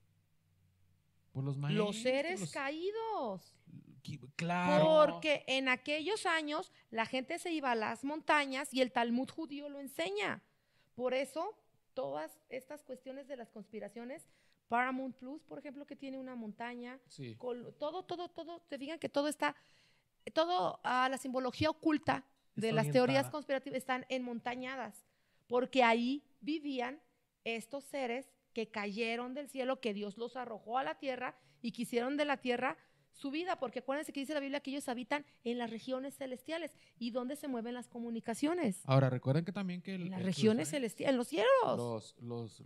Pues los maestros. Los seres caídos. Claro. Porque en aquellos años la gente se iba a las montañas y el Talmud judío lo enseña. Por eso, todas estas cuestiones de las conspiraciones, Paramount Plus, por ejemplo, que tiene una montaña, sí. todo, te fijan que todo está, la simbología oculta de las orientada. Teorías conspirativas están enmontañadas, porque ahí vivían estos seres que cayeron del cielo, que Dios los arrojó a la tierra y que hicieron de la tierra su vida, porque acuérdense que dice la Biblia que ellos habitan en las regiones celestiales. ¿Y dónde se mueven las comunicaciones? Ahora, recuerden que también que en las regiones celestiales, en los cielos.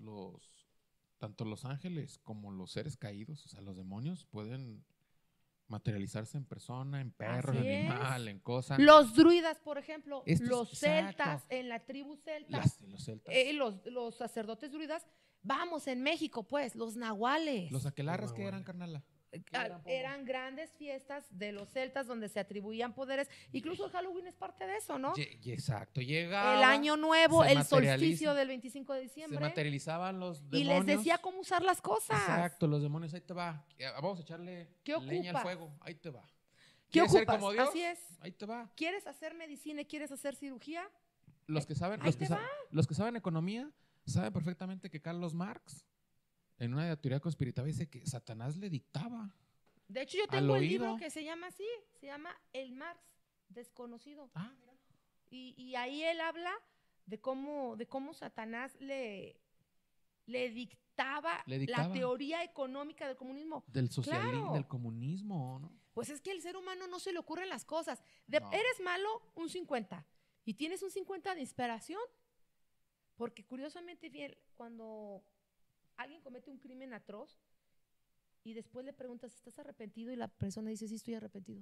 Tanto los ángeles como los seres caídos, o sea, los demonios, pueden materializarse en persona, en perro, en animal, en cosa. Los druidas, por ejemplo, los celtas, en la tribu celta, los celtas. Los sacerdotes druidas, vamos, en México, pues, los nahuales. Los aquelarres, que eran, carnala. Eran grandes fiestas de los celtas donde se atribuían poderes. Incluso el Halloween es parte de eso, ¿no? Exacto. Llegaba, el año nuevo, el solsticio del 25 de diciembre. Se materializaban los demonios. Y les decía cómo usar las cosas. Exacto, los demonios, ahí te va. Vamos a echarle leña al fuego, ahí te va. ¿Qué ¿Quieres ser ocupas? como Dios? Así es. Ahí te va. ¿Quieres hacer medicina y quieres hacer cirugía? Los que saben, Ahí los que, te sa- los que saben economía saben perfectamente que Carlos Marx, en una teoría conspirativa, dice que Satanás le dictaba De hecho, yo al tengo el libro oído. que se llama así, se llama El Marx Desconocido. Ah, mira. Y ahí él habla de cómo Satanás le dictaba Le la dictaba teoría económica del comunismo. del socialismo, Claro. del comunismo, ¿no? Pues es que el ser humano no se le ocurren las cosas. No. Eres malo, un 50. Y tienes un 50 de inspiración. Porque curiosamente, bien, cuando alguien comete un crimen atroz y después le preguntas, ¿estás arrepentido? Y la persona dice, sí, estoy arrepentido.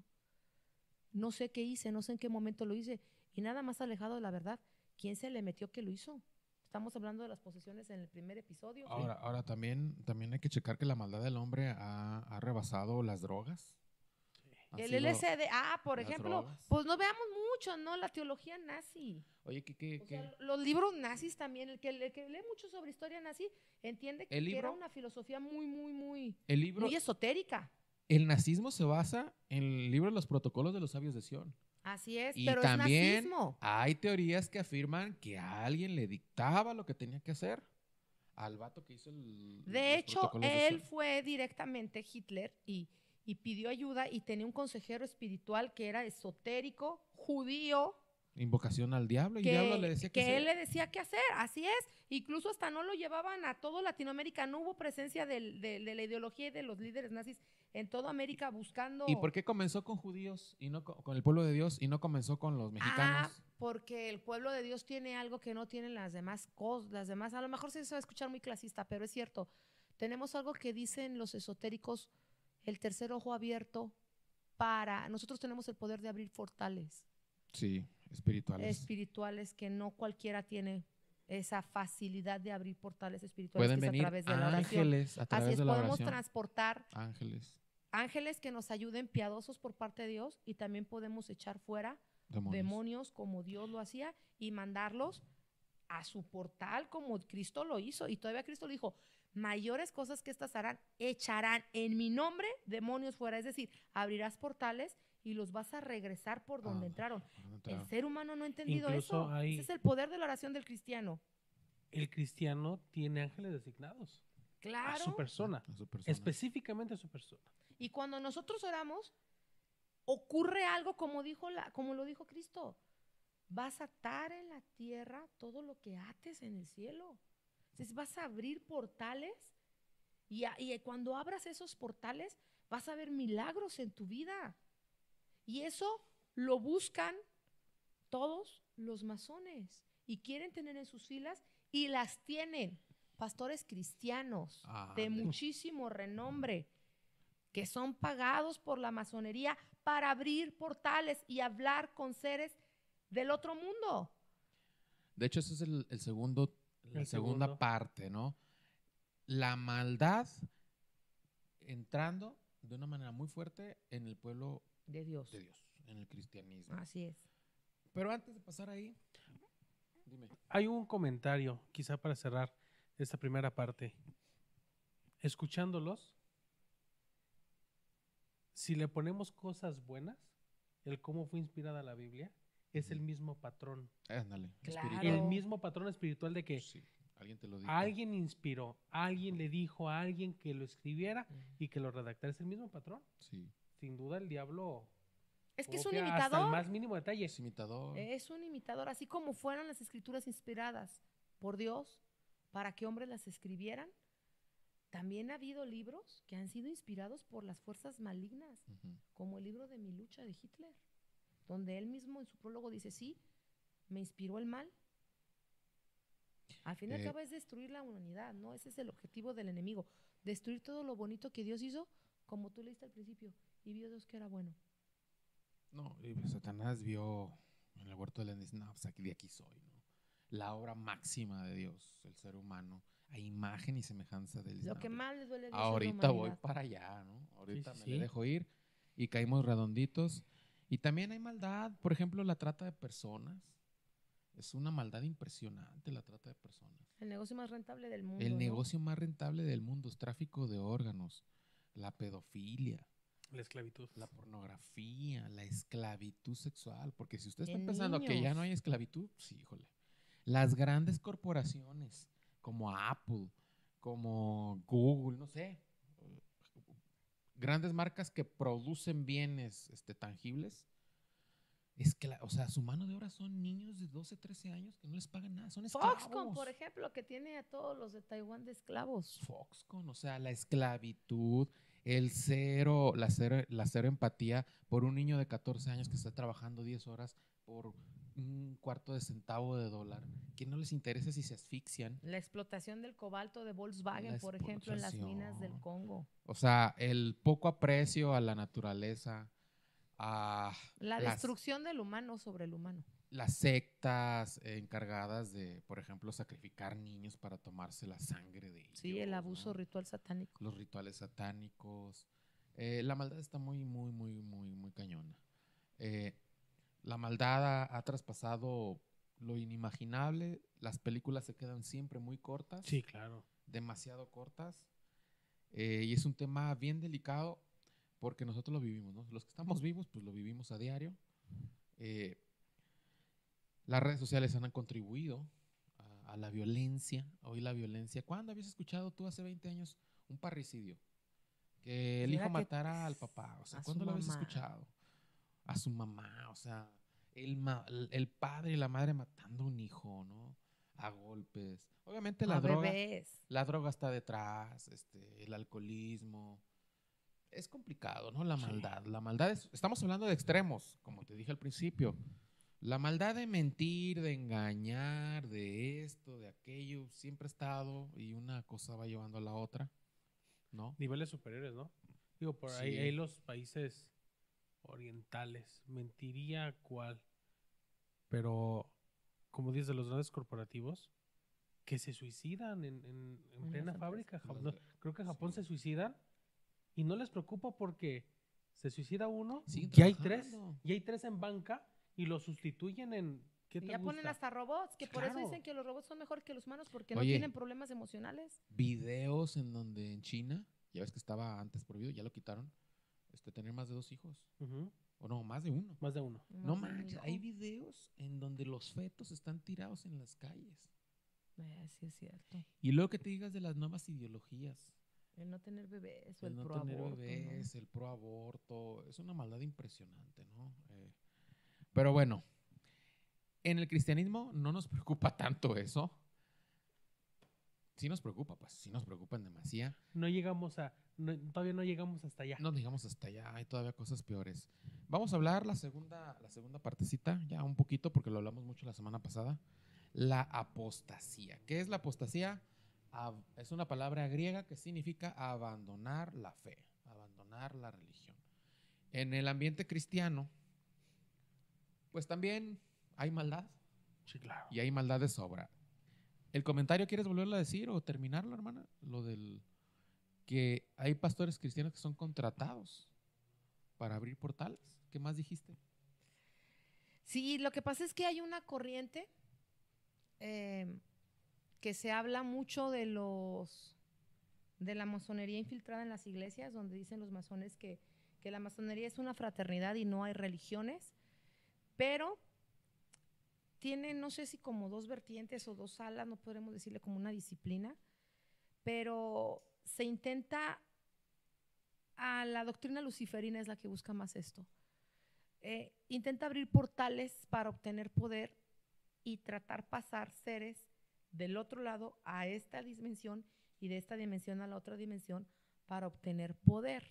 No sé qué hice, no sé en qué momento lo hice. Y nada más alejado de la verdad, ¿quién se le metió que lo hizo? Estamos hablando de las posesiones en el primer episodio. Ahora también hay que checar que la maldad del hombre ha rebasado las drogas. Han El sido LSD, por las ejemplo, drogas. pues no veamos mucho, ¿no? La teología nazi. Oye, O sea, los libros nazis también, el que lee mucho sobre historia nazi, entiende ¿El que era libro? una filosofía muy, muy, muy, el libro, muy esotérica. el nazismo se basa en el libro de los protocolos de los sabios de Sion. Así es, Y pero también es nazismo. hay teorías que afirman que alguien le dictaba lo que tenía que hacer al vato que hizo De los hecho, protocolos de él Sion. fue directamente Hitler y pidió ayuda y tenía un consejero espiritual que era esotérico, judío, Invocación al diablo. Y el diablo le decía que él sí. le decía qué hacer, así es. Incluso hasta no lo llevaban a todo Latinoamérica, no hubo presencia de la ideología y de los líderes nazis en toda América buscando... ¿Y por qué comenzó con judíos y no con el pueblo de Dios y no comenzó con los mexicanos? Porque el pueblo de Dios tiene algo que no tienen las demás cosas, las demás, a lo mejor se va a escuchar muy clasista, pero es cierto. Tenemos algo que dicen los esotéricos, el tercer ojo abierto nosotros tenemos el poder de abrir portales Sí, espirituales que no cualquiera tiene esa facilidad de abrir portales espirituales Pueden que es a venir través de la oración. ángeles a Así través es, de la podemos oración. transportar Ángeles, ángeles que nos ayuden piadosos por parte de Dios y también podemos echar fuera demonios como Dios lo hacía y mandarlos a su portal como Cristo lo hizo. Y todavía Cristo le dijo, mayores cosas que estas harán, echarán en mi nombre demonios fuera. Es decir, abrirás portales y los vas a regresar por donde entraron. El ser humano no ha entendido Incluso eso. Ese es el poder de la oración del cristiano. El cristiano tiene ángeles designados Claro. a su persona, específicamente a su persona. Y cuando nosotros oramos, ocurre algo como lo dijo Cristo. Vas a atar en la tierra todo lo que ates en el cielo. Entonces vas a abrir portales y cuando abras esos portales vas a ver milagros en tu vida. Y eso lo buscan todos los masones y quieren tener en sus filas y las tienen. Pastores cristianos de muchísimo renombre que son pagados por la masonería para abrir portales y hablar con seres del otro mundo. De hecho, ese es la segunda parte, ¿no? La maldad entrando de una manera muy fuerte en el pueblo de Dios, en el cristianismo. Así es. Pero antes de pasar ahí, dime. Hay un comentario, quizá para cerrar esta primera parte. Escuchándolos, si le ponemos cosas buenas, el cómo fue inspirada la Biblia, es el mismo patrón. Ándale. Claro. El mismo patrón espiritual de que sí, alguien te lo dijo. Alguien inspiró, alguien le dijo a alguien que lo escribiera y que lo redactara. Es el mismo patrón. Sí. Sin duda el diablo... Es que es un copia imitador. hasta el más mínimo detalle. Es imitador. Es un imitador, así como fueron las escrituras inspiradas por Dios para que hombres las escribieran. También ha habido libros que han sido inspirados por las fuerzas malignas, como el libro de Mi lucha de Hitler, donde él mismo en su prólogo dice, sí, me inspiró el mal. Al fin y al cabo es destruir la humanidad, ¿no? Ese es el objetivo del enemigo, destruir todo lo bonito que Dios hizo, como tú leíste al principio, y vio Dios que era bueno. No, y Satanás vio en el huerto del Edén, dice, no, pues aquí de aquí soy, ¿no? La obra máxima de Dios, el ser humano, a imagen y semejanza del Lo que más les duele a Dios ahorita es la voy humanidad. para allá, ¿no? Ahorita Sí, me sí. le dejo ir y caímos redonditos. Y también hay maldad, por ejemplo, la trata de personas. Es una maldad impresionante la trata de personas. El negocio más rentable del mundo. El ¿no? negocio más rentable del mundo es tráfico de órganos, la pedofilia. La esclavitud. la pornografía, la esclavitud sexual. Porque si usted está En pensando que ya no hay niños. esclavitud, sí, híjole. Las grandes corporaciones como Apple, como Google, no sé, grandes marcas que producen bienes tangibles, o sea, su mano de obra son niños de 12, 13 años que no les pagan nada, son esclavos. Foxconn, por ejemplo, que tiene a todos los de Taiwán de esclavos. Foxconn, o sea, la esclavitud, la cero empatía por un niño de 14 años que está trabajando 10 horas por un cuarto de centavo de dólar, que no les interesa si se asfixian. La explotación del cobalto de Volkswagen, por ejemplo, en las minas del explotación. Congo. O sea, el poco aprecio a la naturaleza, a La las, destrucción del humano sobre el humano. las sectas encargadas de, por ejemplo, sacrificar niños para tomarse la sangre de ellos. Sí, el abuso ¿no? ritual satánico. Los rituales satánicos. La maldad está muy, muy, muy, muy, muy cañona. La maldad ha traspasado lo inimaginable. Las películas se quedan siempre muy cortas. Sí, claro. Demasiado cortas. Y es un tema bien delicado porque nosotros lo vivimos, ¿no? Los que estamos vivos, pues lo vivimos a diario. Las redes sociales han contribuido a la violencia. Hoy la violencia. ¿Cuándo habías escuchado tú hace 20 años un parricidio? Que el Y hijo era que matara al papá. O sea, a su ¿cuándo lo habías mamá. escuchado? A su mamá. O sea, el padre y la madre matando a un hijo, ¿no? A golpes. Obviamente A bebés. la droga está detrás, el alcoholismo. Es complicado, ¿no? La Sí. maldad. La maldad estamos hablando de extremos, como te dije al principio. La maldad de mentir, de engañar, de esto, de aquello, siempre ha estado y una cosa va llevando a la otra, ¿no? Niveles superiores, ¿no? Digo, por ahí, Sí. ahí los países orientales, mentiría cuál, pero como dices, de los grandes corporativos que se suicidan en En plena las fábrica. Los No, de- creo que en Japón sí. se suicidan y no les preocupa porque se suicida uno Siguen y hay tres, trabajando. y hay tres en banca y lo sustituyen en ¿qué Y te ya ponen gusta? hasta robots, que por eso Claro. dicen que los robots son mejor que los humanos porque no Oye. tienen problemas emocionales. Videos en donde en China, ya ves que estaba antes prohibido, ya lo quitaron, tener más de 2 hijos. Ujú, O no, más de uno. más de uno. No Más de un manches, hijo. hay videos en donde los fetos están tirados en las calles. Sí, es cierto. Y luego que te digas de las nuevas ideologías. El no tener bebés o El el no pro tener aborto. bebés, el pro aborto, es una maldad impresionante, ¿no? Pero bueno, en el cristianismo no nos preocupa tanto eso. Sí nos preocupa, pues sí nos preocupa en demasía. No llegamos todavía no llegamos hasta allá. No digamos hasta allá, hay todavía cosas peores. Vamos a hablar la segunda partecita, ya un poquito, porque lo hablamos mucho la semana pasada. La apostasía. ¿Qué es la apostasía? Es una palabra griega que significa abandonar la fe, abandonar la religión. En el ambiente cristiano, pues también hay maldad Sí, claro. y hay maldad de sobra. ¿El comentario quieres volverlo a decir o terminarlo, hermana? Lo del que hay pastores cristianos que son contratados para abrir portales. ¿Qué más dijiste? Sí, lo que pasa es que hay una corriente que se habla mucho de la masonería infiltrada en las iglesias, donde dicen los masones que la masonería es una fraternidad y no hay religiones, pero tiene, no sé si como dos vertientes o dos alas, no podremos decirle como una disciplina, pero se intenta, a la doctrina luciferina es la que busca más esto. Intenta abrir portales para obtener poder y tratar pasar seres del otro lado a esta dimensión y de esta dimensión a la otra dimensión para obtener poder.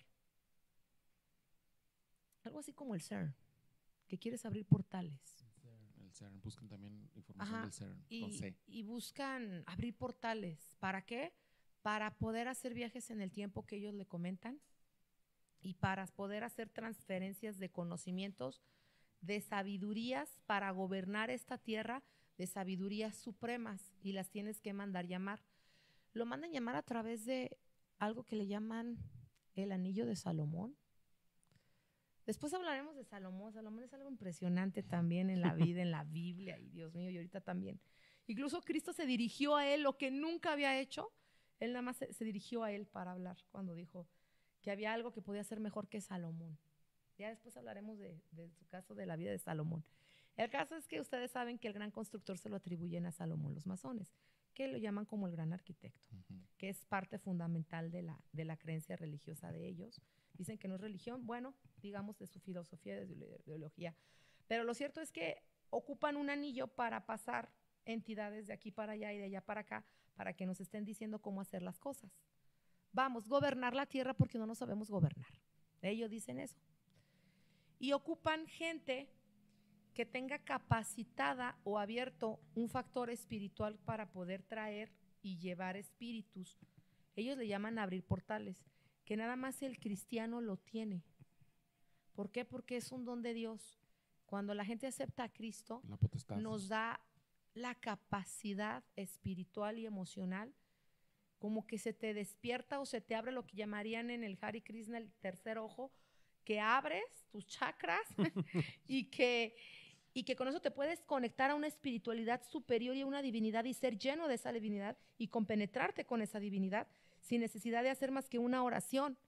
Algo así como el CERN, que quieres abrir portales. El CERN, buscan también información Ajá, del CERN, con C. y buscan abrir portales. ¿Para qué? Para poder hacer viajes en el tiempo que ellos le comentan y para poder hacer transferencias de conocimientos, de sabidurías para gobernar esta tierra, de sabidurías supremas, y las tienes que mandar llamar. Lo mandan llamar a través de algo que le llaman el anillo de Salomón. Después hablaremos de Salomón. Salomón es algo impresionante también en la vida, en la Biblia, y Dios mío, y ahorita también. Incluso Cristo se dirigió a él, lo que nunca había hecho, él nada más se dirigió a él para hablar cuando dijo que había algo que podía ser mejor que Salomón. Ya después hablaremos de su caso, de la vida de Salomón. El caso es que ustedes saben que el gran constructor se lo atribuyen a Salomón los masones, que lo llaman como el gran arquitecto, que es parte fundamental de la creencia religiosa de ellos. Dicen que no es religión, bueno, digamos de su filosofía, de su ideología. Pero lo cierto es que ocupan un anillo para pasar entidades de aquí para allá y de allá para acá, para que nos estén diciendo cómo hacer las cosas. Vamos, gobernar la tierra porque no nos sabemos gobernar. Ellos dicen eso. Y ocupan gente que tenga capacitada o abierto un factor espiritual para poder traer y llevar espíritus. Ellos le llaman abrir portales, que nada más el cristiano lo tiene. ¿Por qué? Porque es un don de Dios. Cuando la gente acepta a Cristo, nos da la capacidad espiritual y emocional, como que se te despierta o se te abre lo que llamarían en el Hare Krishna el tercer ojo, que abres tus chakras y que con eso te puedes conectar a una espiritualidad superior y a una divinidad y ser lleno de esa divinidad y compenetrarte con esa divinidad sin necesidad de hacer más que una oración.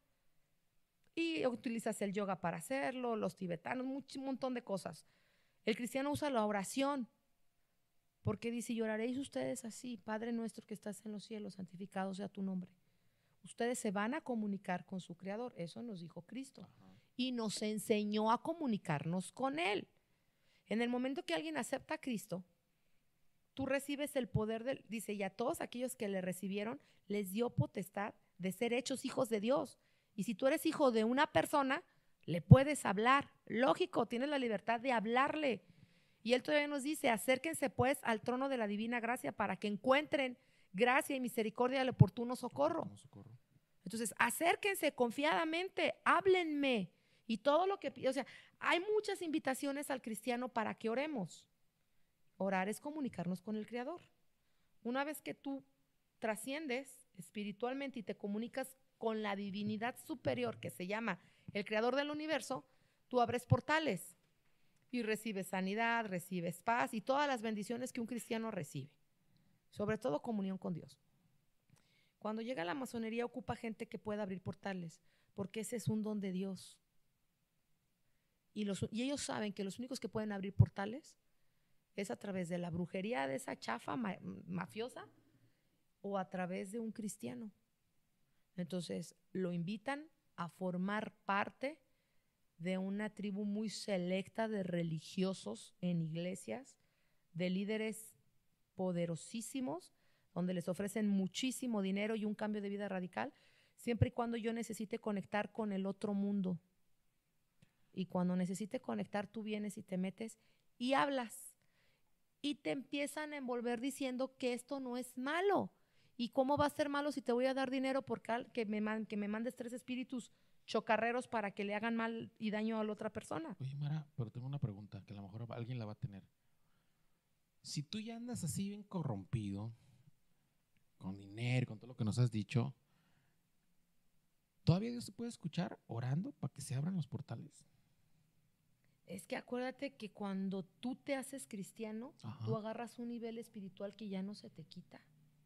Y utilizas el yoga para hacerlo, los tibetanos, un montón de cosas. El cristiano usa la oración porque dice, y oraréis ustedes así, Padre nuestro que estás en los cielos, santificado sea tu nombre. Ustedes se van a comunicar con su Creador, eso nos dijo Cristo. Ajá. Y nos enseñó a comunicarnos con Él. En el momento que alguien acepta a Cristo, tú recibes el poder dice, y a todos aquellos que le recibieron, les dio potestad de ser hechos hijos de Dios. Y si tú eres hijo de una persona, le puedes hablar. Lógico, tienes la libertad de hablarle. Y Él todavía nos dice, acérquense pues al trono de la divina gracia para que encuentren gracia y misericordia al oportuno socorro. Entonces, acérquense confiadamente, háblenme. Y todo lo que, o sea, hay muchas invitaciones al cristiano para que oremos. Orar es comunicarnos con el Creador. Una vez que tú trasciendes espiritualmente y te comunicas con la divinidad superior que se llama el Creador del universo, tú abres portales y recibes sanidad, recibes paz y todas las bendiciones que un cristiano recibe. Sobre todo comunión con Dios. Cuando llega la masonería ocupa gente que pueda abrir portales, porque ese es un don de Dios. Y ellos saben que los únicos que pueden abrir portales es a través de la brujería de esa chafa mafiosa o a través de un cristiano. Entonces lo invitan a formar parte de una tribu muy selecta de religiosos en iglesias, de líderes poderosísimos, donde les ofrecen muchísimo dinero y un cambio de vida radical, siempre y cuando yo necesite conectar con el otro mundo. Y cuando necesite conectar, tú vienes y te metes y hablas. Y te empiezan a envolver diciendo que esto no es malo. ¿Y cómo va a ser malo si te voy a dar dinero por que me mandes 3 espíritus chocarreros para que le hagan mal y daño a la otra persona? Oye, Mara, pero tengo una pregunta que a lo mejor alguien la va a tener. Si tú ya andas así bien corrompido, con dinero, con todo lo que nos has dicho, ¿todavía Dios se puede escuchar orando para que se abran los portales? Es que acuérdate que cuando tú te haces cristiano, ajá, tú agarras un nivel espiritual que ya no se te quita.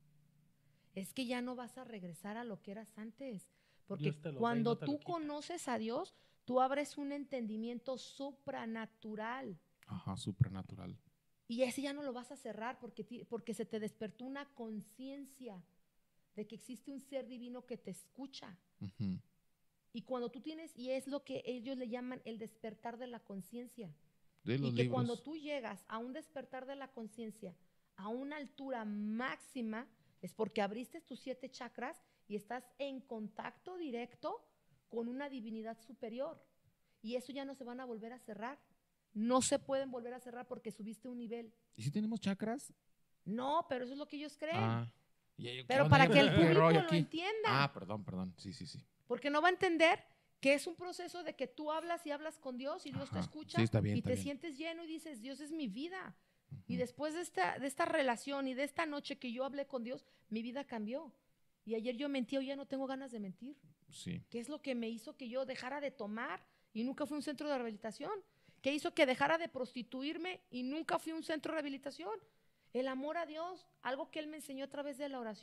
Es que ya no vas a regresar a lo que eras antes. Porque cuando tú conoces a Dios, tú abres un entendimiento supranatural. Ajá, supranatural. Y ese ya no lo vas a cerrar porque se te despertó una conciencia de que existe un ser divino que te escucha. Uh-huh. Y cuando tú tienes, y es lo que ellos le llaman el despertar de la conciencia. Y que cuando tú llegas a un despertar de la conciencia, a una altura máxima, es porque abriste tus 7 chakras y estás en contacto directo con una divinidad superior. Y eso ya no se van a volver a cerrar. No se pueden volver a cerrar porque subiste un nivel. ¿Y si tenemos chakras? No, pero eso es lo que ellos creen. Ah, pero para que el público lo entienda. Ah, perdón. Sí. Porque no va a entender que es un proceso de que tú hablas y hablas con Dios y Dios te escucha, sí, está bien, y te sientes lleno y dices, Dios es mi vida. Uh-huh. Y después de esta relación y de esta noche que yo hablé con Dios, mi vida cambió. Y ayer yo mentí, hoy ya no tengo ganas de mentir. Sí. ¿Qué es lo que me hizo que yo dejara de tomar y nunca fui a un centro de rehabilitación? ¿Qué hizo que dejara de prostituirme y nunca fui a un centro de rehabilitación? El amor a Dios, algo que Él me enseñó a través de la oración.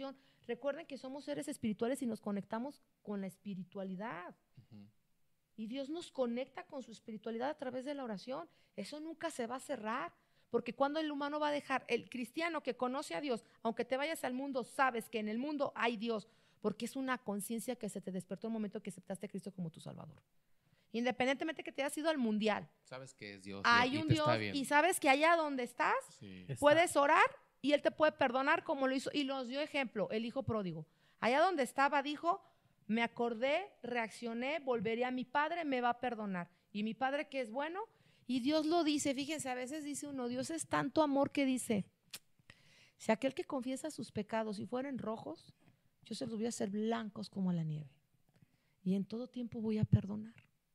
Recuerden que somos seres espirituales y nos conectamos con la espiritualidad. Ujú. Y Dios nos conecta con su espiritualidad a través de la oración. Eso nunca se va a cerrar. Porque cuando el humano va a dejar, el cristiano que conoce a Dios, aunque te vayas al mundo, sabes que en el mundo hay Dios, porque es una conciencia que se te despertó en el momento que aceptaste a Cristo como tu Salvador. Independientemente que te hayas ido al mundial, Sabes que es Dios hay y un te está Dios viendo. y sabes que allá donde estás, Sí. Está. puedes orar y Él te puede perdonar como lo hizo. Y nos dio ejemplo, el hijo pródigo. Allá donde estaba dijo, me acordé, reaccioné, volveré a mi padre, me va a perdonar. Y mi padre que es bueno, y Dios lo dice, fíjense, a veces dice uno, Dios es tanto amor que dice, si aquel que confiesa sus pecados y fueren rojos, yo se los voy a hacer blancos como la nieve. Y en todo tiempo voy a perdonar.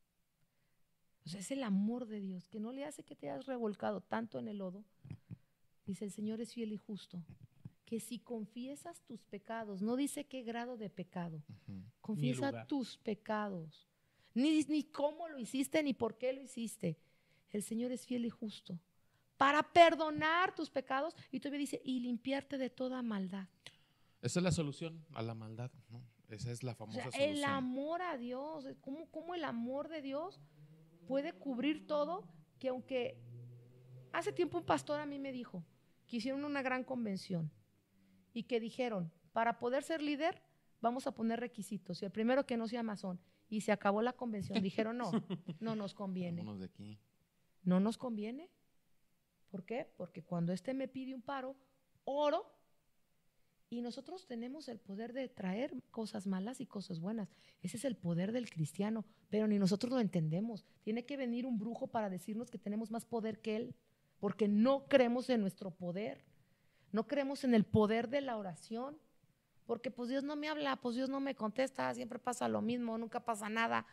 O sea, es el amor de Dios, que no le hace que te hayas revolcado tanto en el lodo. Dice, el Señor es fiel y justo, que si confiesas tus pecados, no dice qué grado de pecado, Ujú. confiesa lugar. tus pecados, ni cómo lo hiciste, ni por qué lo hiciste. El Señor es fiel y justo para perdonar tus pecados y todavía dice, y limpiarte de toda maldad. Esa es la solución a la maldad, ¿no? Esa es la O famosa sea, solución. el amor a Dios, ¿cómo el amor de Dios puede cubrir todo? Que aunque hace tiempo un pastor a mí me dijo que hicieron una gran convención y que dijeron, para poder ser líder, vamos a poner requisitos. Y el primero que no sea masón. Y se acabó la convención. Dijeron, no nos conviene. Vámonos de aquí. No nos conviene. ¿Por qué? Porque cuando me pide un paro, oro. Y nosotros tenemos el poder de traer cosas malas y cosas buenas. Ese es el poder del cristiano, pero ni nosotros lo entendemos. Tiene que venir un brujo para decirnos que tenemos más poder que él, porque no creemos en nuestro poder. No creemos en el poder de la oración, porque pues Dios no me habla, pues Dios no me contesta, siempre pasa lo mismo, nunca pasa nada.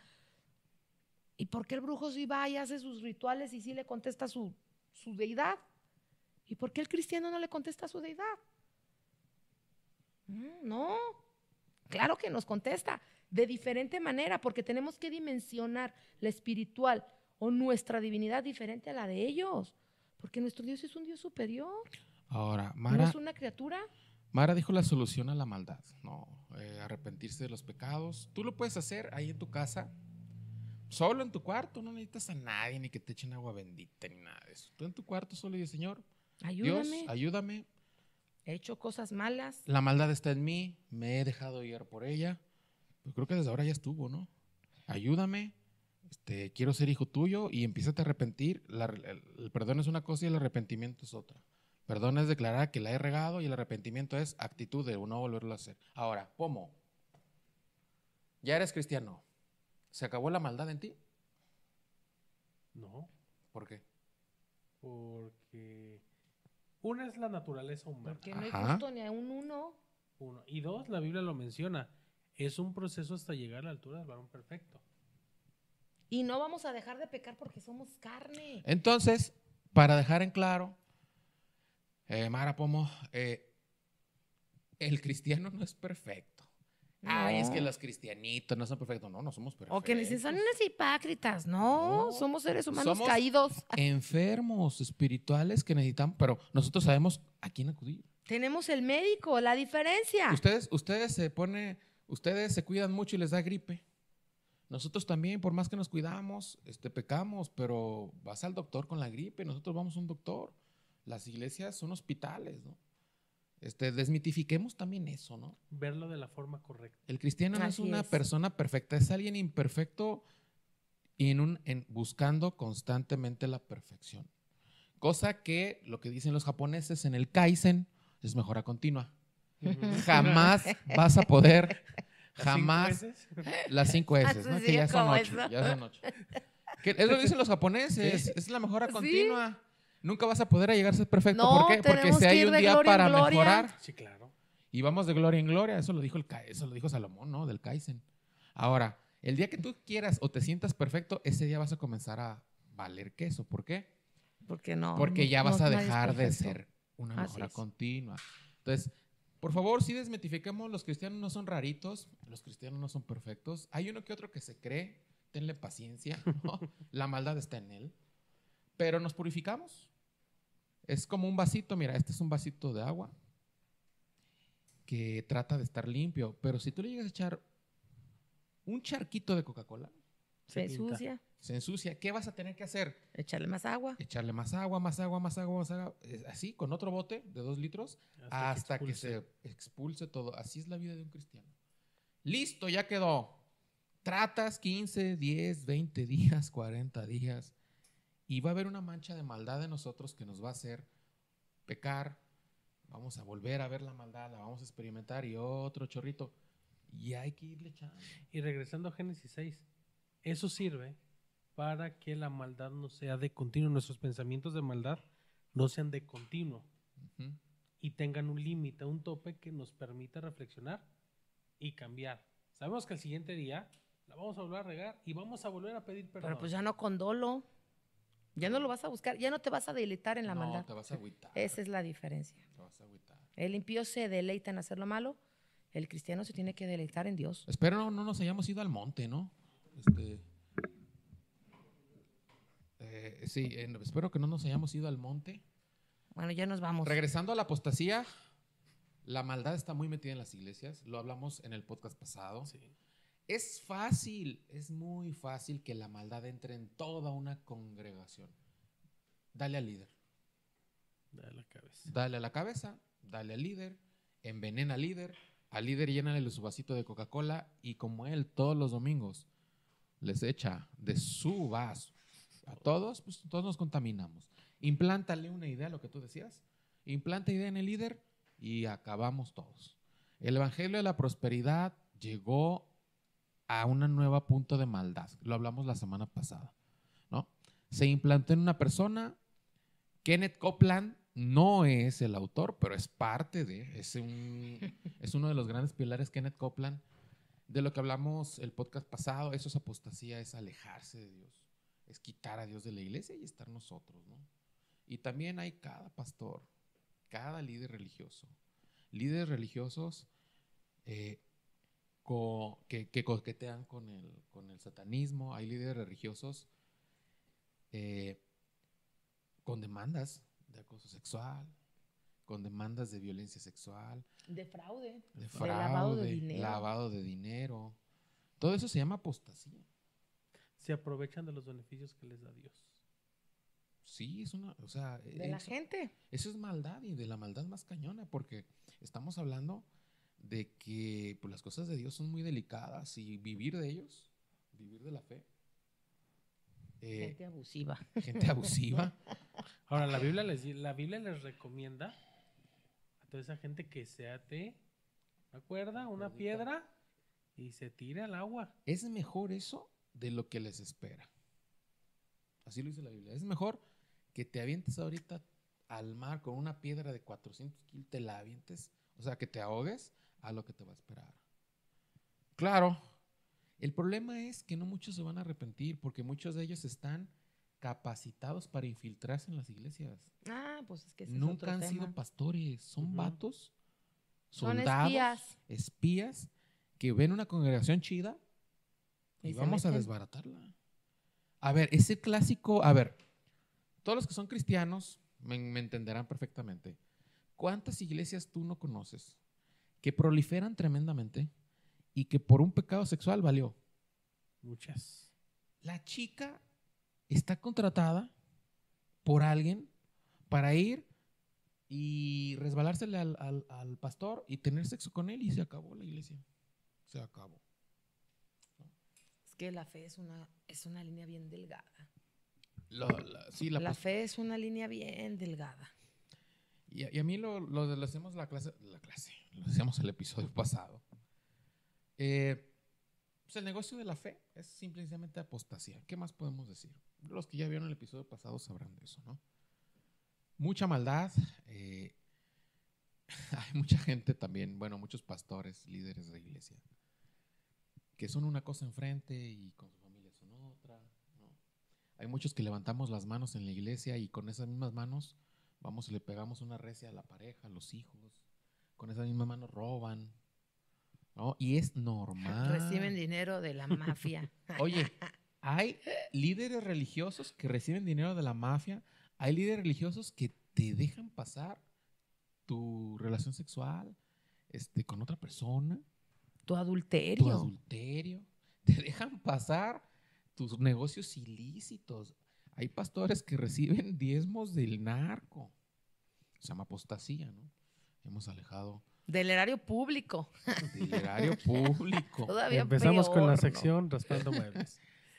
¿Y por qué el brujo sí va y hace sus rituales y sí le contesta su deidad? ¿Y por qué el cristiano no le contesta a su deidad? No, claro que nos contesta de diferente manera, porque tenemos que dimensionar la espiritual o nuestra divinidad diferente a la de ellos, porque nuestro Dios es un Dios superior. Ahora, ¿No Mara, es una criatura? Mara dijo la solución a la maldad, no, arrepentirse de los pecados. Tú lo puedes hacer ahí en tu casa, solo en tu cuarto, no necesitas a nadie ni que te echen agua bendita ni nada de eso. Tú en tu cuarto solo dices, Señor, Ayúdame. Dios, ayúdame. He hecho cosas malas. La maldad está en mí, me he dejado guiar por ella. Pues creo que desde ahora ya estuvo, ¿no? Ayúdame, quiero ser hijo tuyo y empiézate a arrepentir. El perdón es una cosa y el arrepentimiento es otra. Perdón es declarar que la he regado y el arrepentimiento es actitud de no volverlo a hacer. Ahora, ¿cómo? Ya eres cristiano. ¿Se acabó la maldad en ti? No, ¿Por qué? porque una es la naturaleza humana. Porque no hay Ajá. justo ni a un uno. Uno. Y dos, la Biblia lo menciona. Es un proceso hasta llegar a la altura del varón perfecto. Y no vamos a dejar de pecar porque somos carne. Entonces, para dejar en claro, Mara Pomo, el cristiano no es perfecto. Ay, es que No. los cristianitos no son perfectos. No, no somos perfectos. O que dicen, son unas hipócritas. No, No. somos seres humanos Somos caídos. enfermos espirituales que necesitan, pero nosotros sabemos a quién acudir. Tenemos el médico, la diferencia. Ustedes se cuidan mucho y les da gripe. Nosotros también, por más que nos cuidamos, pecamos, pero vas al doctor con la gripe, nosotros vamos a un doctor. Las iglesias son hospitales, ¿no? Desmitifiquemos también eso, ¿no? Verlo de la forma correcta. El cristiano no es Así una es. persona perfecta, es alguien imperfecto buscando constantemente la perfección. Cosa que lo que dicen los japoneses en el Kaizen es mejora continua. Jamás vas a poder, jamás, las 5 S, ¿no? Así Que ya es son como 8, eso. ya son 8. Es lo que dicen los japoneses, Sí. es la mejora Sí. continua. Nunca vas a poder llegar a ser perfecto. No, ¿Por qué? Porque tenemos si que hay ir un de día gloria en para gloria. mejorar. Sí, claro. Y vamos de gloria en gloria, eso lo dijo Salomón, ¿no? Del Kaizen. Ahora, el día que tú quieras o te sientas perfecto, ese día vas a comenzar a valer queso. ¿Por qué? Porque no. Porque ya vas a nadie es dejar de perfecto. ser una Así mejora es. continua. Entonces, por favor, sí desmitifiquemos, los cristianos no son raritos, los cristianos no son perfectos. Hay uno que otro que se cree, tenle paciencia, ¿no? La maldad está en él. Pero nos purificamos. Es como un vasito, mira, este es un vasito de agua. que trata de estar limpio, pero si tú le llegas a echar un charquito de Coca-Cola, Se pinta. ensucia. se ensucia. ¿Qué vas a tener que hacer? Echarle más agua. Echarle más agua, más agua, más agua, más agua. Así, con otro bote de 2 litros, hasta que se expulse todo. Así es la vida de un cristiano. Listo, ya quedó. Tratas 15, 10, 20 días, 40 días. Y va a haber una mancha de maldad en nosotros que nos va a hacer pecar. Vamos a volver a ver la maldad, la vamos a experimentar y otro chorrito. Y hay que irle echando. Y regresando a Génesis 6, eso sirve para que la maldad no sea de continuo, nuestros pensamientos de maldad no sean de continuo Ujú. y tengan un límite, un tope que nos permita reflexionar y cambiar. Sabemos que el siguiente día la vamos a volver a regar y vamos a volver a pedir perdón. Pero pues ya no con dolo. Ya no lo vas a buscar. Ya no te vas a deleitar en la No, maldad. te vas a agüitar. Esa es la diferencia. Te vas a agüitar. El impío se deleita en hacer lo malo. El cristiano se tiene que deleitar en Dios. Espero no nos hayamos ido al monte, ¿no? Sí, espero que no nos hayamos ido al monte. Bueno, ya nos vamos. Regresando a la apostasía, la maldad está muy metida en las iglesias. Lo hablamos en el podcast pasado. Sí. Es fácil, es muy fácil que la maldad entre en toda una congregación. Dale al líder. Dale la cabeza. Dale a la cabeza, dale al líder, envenena al líder llénale su vasito de Coca-Cola y como él todos los domingos les echa de su vaso a todos, pues todos nos contaminamos. Implántale una idea, lo que tú decías, implanta idea en el líder y acabamos todos. El evangelio de la prosperidad llegó a un nuevo punto de maldad, lo hablamos la semana pasada, ¿no? Se implantó en una persona. Kenneth Copeland no es el autor, pero es parte de, es uno de los grandes pilares, Kenneth Copeland, de lo que hablamos el podcast pasado. Eso es apostasía, es alejarse de Dios, es quitar a Dios de la iglesia y estar nosotros, ¿no? Y también hay cada pastor, cada líder religioso, líderes religiosos que coquetean con el satanismo. Hay líderes religiosos con demandas de acoso sexual, con demandas de violencia sexual, De fraude. de lavado de dinero. lavado de dinero. Todo eso se llama apostasía. Se aprovechan de los beneficios que les da Dios. Sí, es una, o sea, De la gente. eso es maldad, y de la maldad más cañona, porque estamos hablando de que pues, las cosas de Dios son muy delicadas y vivir de ellos, vivir de la fe. Gente abusiva. Gente abusiva. Ahora, la Biblia les recomienda a toda esa gente que se ate una cuerda, una piedra y se tire al agua. Es mejor eso de lo que les espera. Así lo dice la Biblia. Es mejor que te avientes ahorita al mar con una piedra de 400 kilos, te la avientes, o sea, que te ahogues, a lo que te va a esperar. Claro, el problema es que no muchos se van a arrepentir, porque muchos de ellos están capacitados para infiltrarse en las iglesias. Ah, pues es que ese es Nunca otro han tema. sido pastores, son Ujú. vatos, Son soldados, espías. que ven una congregación chida y Y se vamos a meten. desbaratarla. A ver, ese clásico, a ver, todos los que son cristianos me entenderán perfectamente. ¿Cuántas iglesias tú no conoces que proliferan tremendamente y que por un pecado sexual valió? Muchas. La chica está contratada por alguien para ir y resbalársele al pastor y tener sexo con él, y se acabó la iglesia. Se acabó. Es que la fe es una línea bien delgada. Sí, La fe es una línea bien delgada. Y a mí lo hacemos lo hacemos el episodio pasado. Pues el negocio de la fe es simplemente apostasía. ¿Qué más podemos decir? Los que ya vieron el episodio pasado sabrán de eso, ¿no? Mucha maldad. Hay mucha gente también, bueno, muchos pastores, líderes de iglesia, que son una cosa enfrente y con su familia son otra, ¿no? Hay muchos que levantamos las manos en la iglesia y con esas mismas manos vamos y le pegamos una recia a la pareja, a los hijos. Con esas mismas manos roban, ¿no? Y es normal. Reciben dinero de la mafia. Oye, hay líderes religiosos que reciben dinero de la mafia. Hay líderes religiosos que te dejan pasar tu relación sexual. con otra persona, Tu tu adulterio. adulterio, te dejan pasar tus negocios ilícitos. Hay pastores que reciben diezmos del narco. Se llama apostasía, ¿no? Hemos alejado Del erario público. del erario público. Todavía Empezamos con peor, la ¿no? sección Raspando Muebles.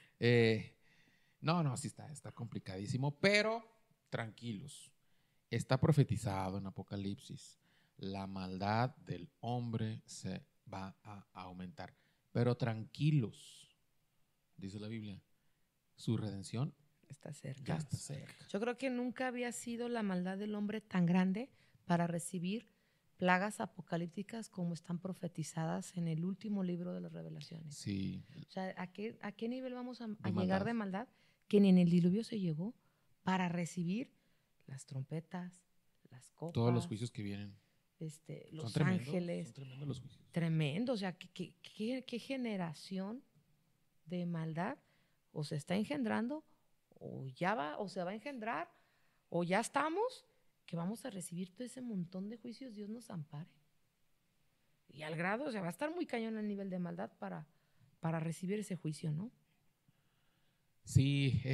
No, sí está complicadísimo, pero tranquilos. Está profetizado en Apocalipsis. La maldad del hombre se va a aumentar. Pero tranquilos, dice la Biblia, su redención Está cerca. ya está cerca. Yo creo que nunca había sido la maldad del hombre tan grande para recibir plagas apocalípticas como están profetizadas en el último libro de las Revelaciones. Sí, O sea, ¿a qué nivel vamos a De llegar maldad. de maldad? Que ni en el diluvio se llegó para recibir las trompetas, las copas, todos los juicios que vienen los son tremendos. ángeles. Son tremendos los juicios. Tremendo. O sea, ¿qué generación de maldad o se está engendrando o ya va o se va a engendrar o ya estamos que vamos a recibir todo ese montón de juicios? Dios nos ampare. Y al grado, o sea, va a estar muy cañón el nivel de maldad para recibir ese juicio, ¿no? Sí,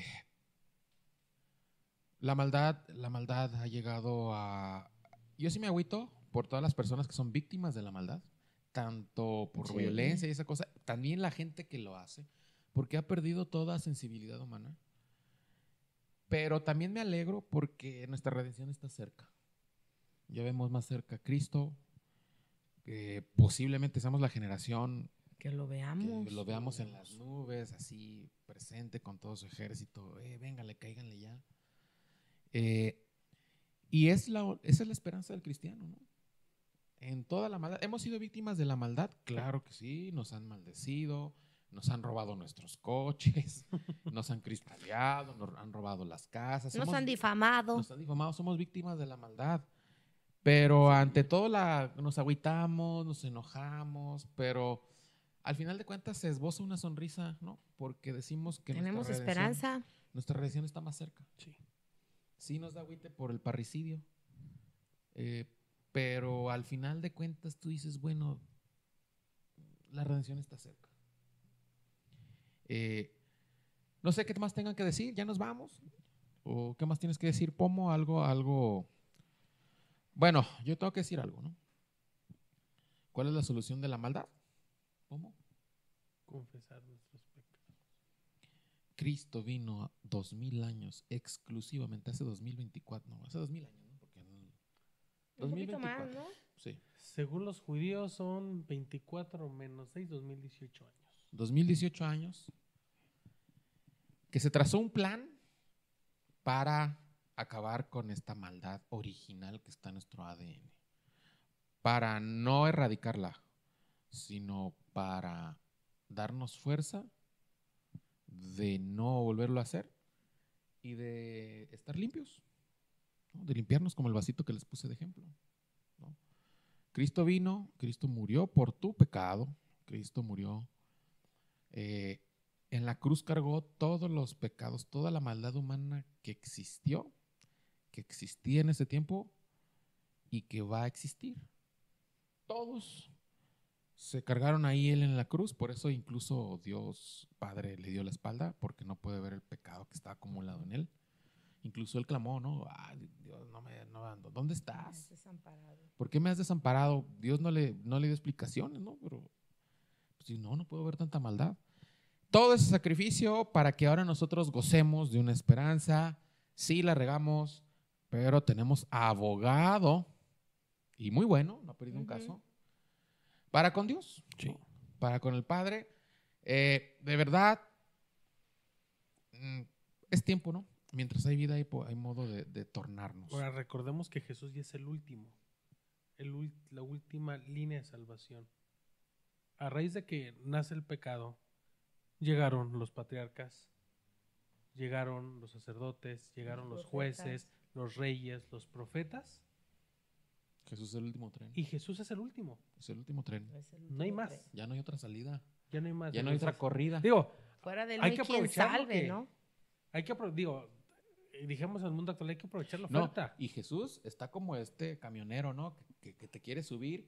la maldad ha llegado a... Yo sí me agüito por todas las personas que son víctimas de la maldad, tanto por Sí. violencia y esa cosa, también la gente que lo hace, porque ha perdido toda sensibilidad humana. Pero también me alegro porque nuestra redención está cerca. Ya vemos más cerca a Cristo, que posiblemente seamos la generación Que lo veamos. que lo veamos en las nubes, así presente con todo su ejército. Véngale, cáiganle ya. Y esa es la esperanza del cristiano, ¿no? En toda la maldad. ¿Hemos sido víctimas de la maldad? Claro que sí, nos han maldecido, nos han robado nuestros coches, nos han cristaleado, nos han robado las casas. Nos han difamado. Nos han difamado, somos víctimas de la maldad. Pero ante todo nos agüitamos, nos enojamos, pero al final de cuentas se esboza una sonrisa, ¿no? Porque decimos que Tenemos esperanza. nuestra redención está más cerca. Sí. Sí nos da agüite por el parricidio, pero al final de cuentas tú dices, bueno, la redención está cerca. No sé qué más tengan que decir, ya nos vamos. ¿O qué más tienes que decir, Pomo? Algo. Bueno, yo tengo que decir algo, ¿no? ¿Cuál es la solución de la maldad? ¿Cómo? Confesar nuestros pecados. Cristo vino 2000 años exclusivamente, hace 2024, no, hace 2000 años, ¿no? Porque en Un poquito 2024. más, ¿no? Sí, Según los judíos son 24 menos 6, 2018 años. 2018 años, que se trazó un plan para acabar con esta maldad original que está en nuestro ADN, para no erradicarla, sino para darnos fuerza de no volverlo a hacer y de estar limpios, ¿no? De limpiarnos como el vasito que les puse de ejemplo, ¿no? Cristo vino, Cristo murió por tu pecado, Cristo murió, en la cruz cargó todos los pecados, toda la maldad humana que existió, que existía en ese tiempo y que va a existir. Todos se cargaron ahí él en la cruz, por eso incluso Dios Padre le dio la espalda, porque no puede ver el pecado que está acumulado en él. Incluso él clamó, ¿no? Ay, Dios, ¿dónde estás? Desamparado. ¿Por qué me has desamparado? Dios no le dio explicaciones, ¿no? Pero pues, no puedo ver tanta maldad. Todo ese sacrificio para que ahora nosotros gocemos de una esperanza. Sí, la regamos, pero tenemos abogado, y muy bueno, no ha perdido un caso, para con Dios, Sí. ¿no? Para con el Padre. De verdad, es tiempo, ¿no? Mientras hay vida, hay modo de tornarnos. Ahora recordemos que Jesús ya es el último, la última línea de salvación. A raíz de que nace el pecado, llegaron los patriarcas, llegaron los sacerdotes, llegaron los jueces, los reyes, los profetas, Jesús es el último tren. y Jesús es el último. Es el último tren. No hay más. Ya no hay otra salida. Ya no hay más. Ya no hay otra corrida. Digo, Fuera del hay no que hay quien aprovechar lo salve, que- ¿no? hay que dijimos en el mundo actual, hay que aprovechar la No, oferta. y Jesús está como este camionero, ¿no? Que te quiere subir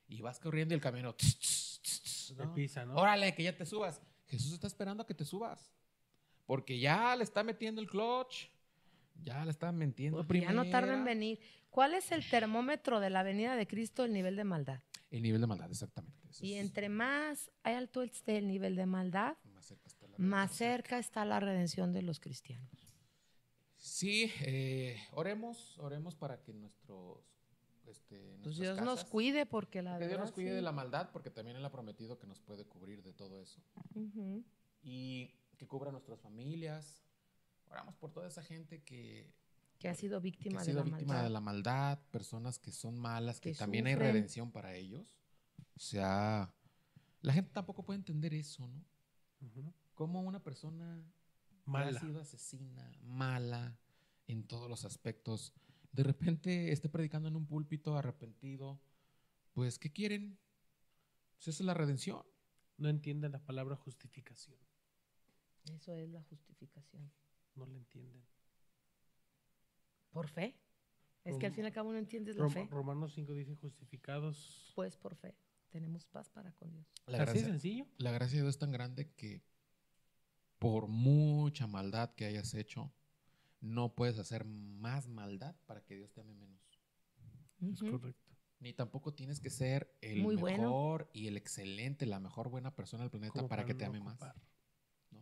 y vas corriendo y el camino, Te pisa, ¿no? órale, que ya te subas. Jesús está esperando a que te subas, porque ya le está metiendo el clutch, ya le está metiendo Porque ya no tarda en primera. venir. ¿Cuál es el termómetro de la venida de Cristo? El nivel de maldad. El nivel de maldad, exactamente. Eso Y es- entre más alto esté el nivel de maldad, más cerca está la más redención. cerca está la redención de los cristianos. Sí, oremos para que nuestros, Pues nuestras Dios nos casas, cuide porque la que Dios verdad nos cuide sí. de la maldad, porque también Él ha prometido que nos puede cubrir de todo eso. Ujú. Y que cubra nuestras familias. Oramos por toda esa gente que Que ha sido ha víctima, sido de, la víctima maldad. de la maldad, personas que son malas, que Que también hay sufren. redención para ellos. O sea, la gente tampoco puede entender eso, ¿no? Ujú. Como una persona que Mala. ha sido asesina, mala en todos los aspectos, de repente esté predicando en un púlpito arrepentido, pues ¿qué quieren? Pues esa es la redención. No entienden la palabra justificación. Eso es la justificación. No la entienden. ¿Por fe? Es que al fin y al cabo no entiendes la Rom- fe. Romanos 5 dice justificados. Pues por fe. Tenemos paz para con Dios. La Así de gracia, sencillo. la gracia de Dios es tan grande que por mucha maldad que hayas hecho, no puedes hacer más maldad para que Dios te ame menos. Es Ujú. correcto. Ni tampoco tienes que ser el Muy bueno. mejor y el excelente, la mejor buena persona del planeta Como para que te no ame más. ocupar. ¿No?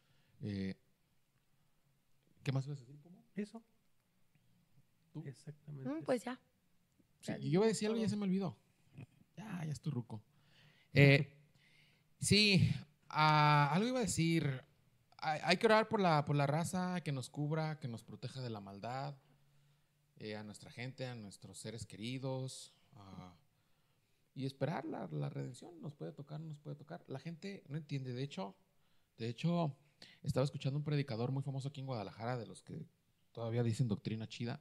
¿Qué más ibas a decir, Pomo? Eso. ¿Tú? Exactamente. eso. Pues ya. Sí, Ya yo iba a decir dijimos algo y ya todo. se me olvidó. Ya estoy ruco. Sí, algo iba a decir. Hay que orar por la raza, que nos cubra, que nos proteja de la maldad, a nuestra gente, a nuestros seres queridos, y esperar la redención. Nos puede tocar, no nos puede tocar. La gente no entiende. De hecho, estaba escuchando un predicador muy famoso aquí en Guadalajara, de los que todavía dicen doctrina chida.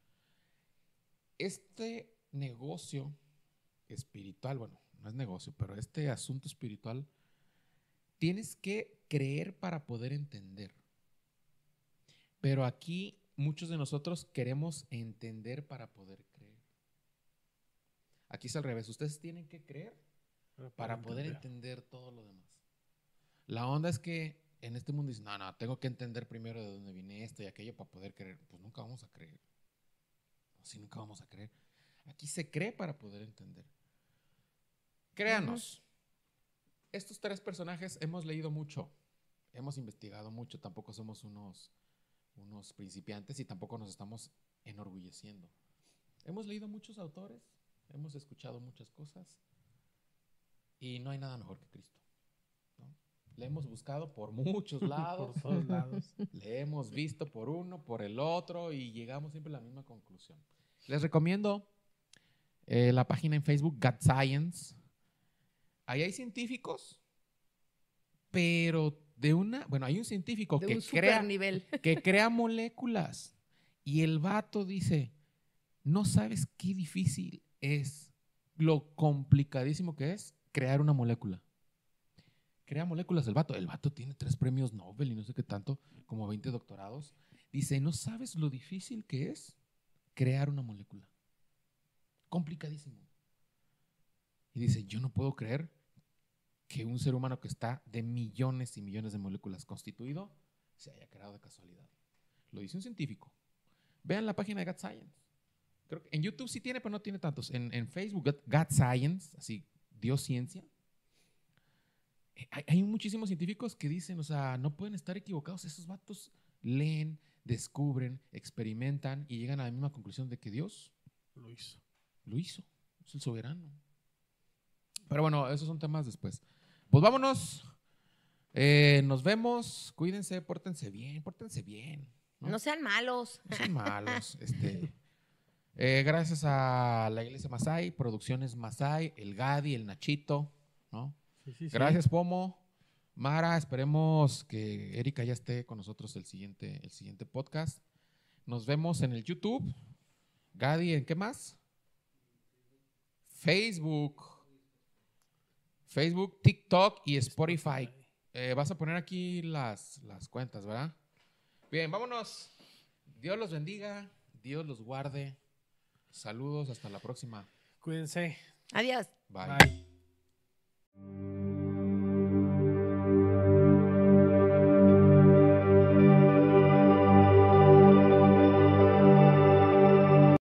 Este negocio espiritual, bueno, no es negocio, pero este asunto espiritual, tienes que creer para poder entender. Pero aquí muchos de nosotros queremos entender para poder creer. Aquí es al revés. Ustedes tienen que creer para poder entender todo lo demás. La onda es que en este mundo dicen, no, tengo que entender primero de dónde viene esto y aquello para poder creer. Pues nunca vamos a creer. Sí, nunca vamos a creer. Aquí se cree para poder entender. Créanos, estos tres personajes hemos leído mucho, hemos investigado mucho, tampoco somos unos principiantes y tampoco nos estamos enorgulleciendo. Hemos leído muchos autores, hemos escuchado muchas cosas y no hay nada mejor que Cristo, ¿no? Le hemos buscado por muchos lados, Por todos lados. le hemos visto por uno, por el otro y llegamos siempre a la misma conclusión. Les recomiendo la página en Facebook, God Science. Ahí hay científicos, pero hay un científico De que un super nivel. crea moléculas y el vato dice, no sabes qué difícil es, lo complicadísimo que es crear una molécula. Crea moléculas el vato tiene 3 premios Nobel y no sé qué tanto, como 20 doctorados. Dice, no sabes lo difícil que es crear una molécula. Complicadísimo. Y dice, yo no puedo creer que un ser humano que está de millones y millones de moléculas constituido se haya creado de casualidad. Lo dice un científico. Vean la página de God Science. Creo que en YouTube sí tiene, pero no tiene tantos. En Facebook, God Science, así, Dios Ciencia. Hay muchísimos científicos que dicen, o sea, no pueden estar equivocados. Esos vatos leen, descubren, experimentan y llegan a la misma conclusión de que Dios Lo hizo. lo hizo. Es el soberano. Pero bueno, esos son temas después. Pues vámonos. Nos vemos. Cuídense, pórtense bien, ¿no? No sean malos. No sean malos. Gracias a la Iglesia Masai, Producciones Masai, el Gadi, el Nachito, ¿no? Sí. Gracias, Pomo. Mara, esperemos que Erika ya esté con nosotros el siguiente podcast. Nos vemos en el YouTube. Gadi, ¿en qué más? Facebook, TikTok y Spotify. Vas a poner aquí las cuentas, ¿verdad? Bien, vámonos. Dios los bendiga, Dios los guarde. Saludos, hasta la próxima. Cuídense. Adiós. Bye. Bye.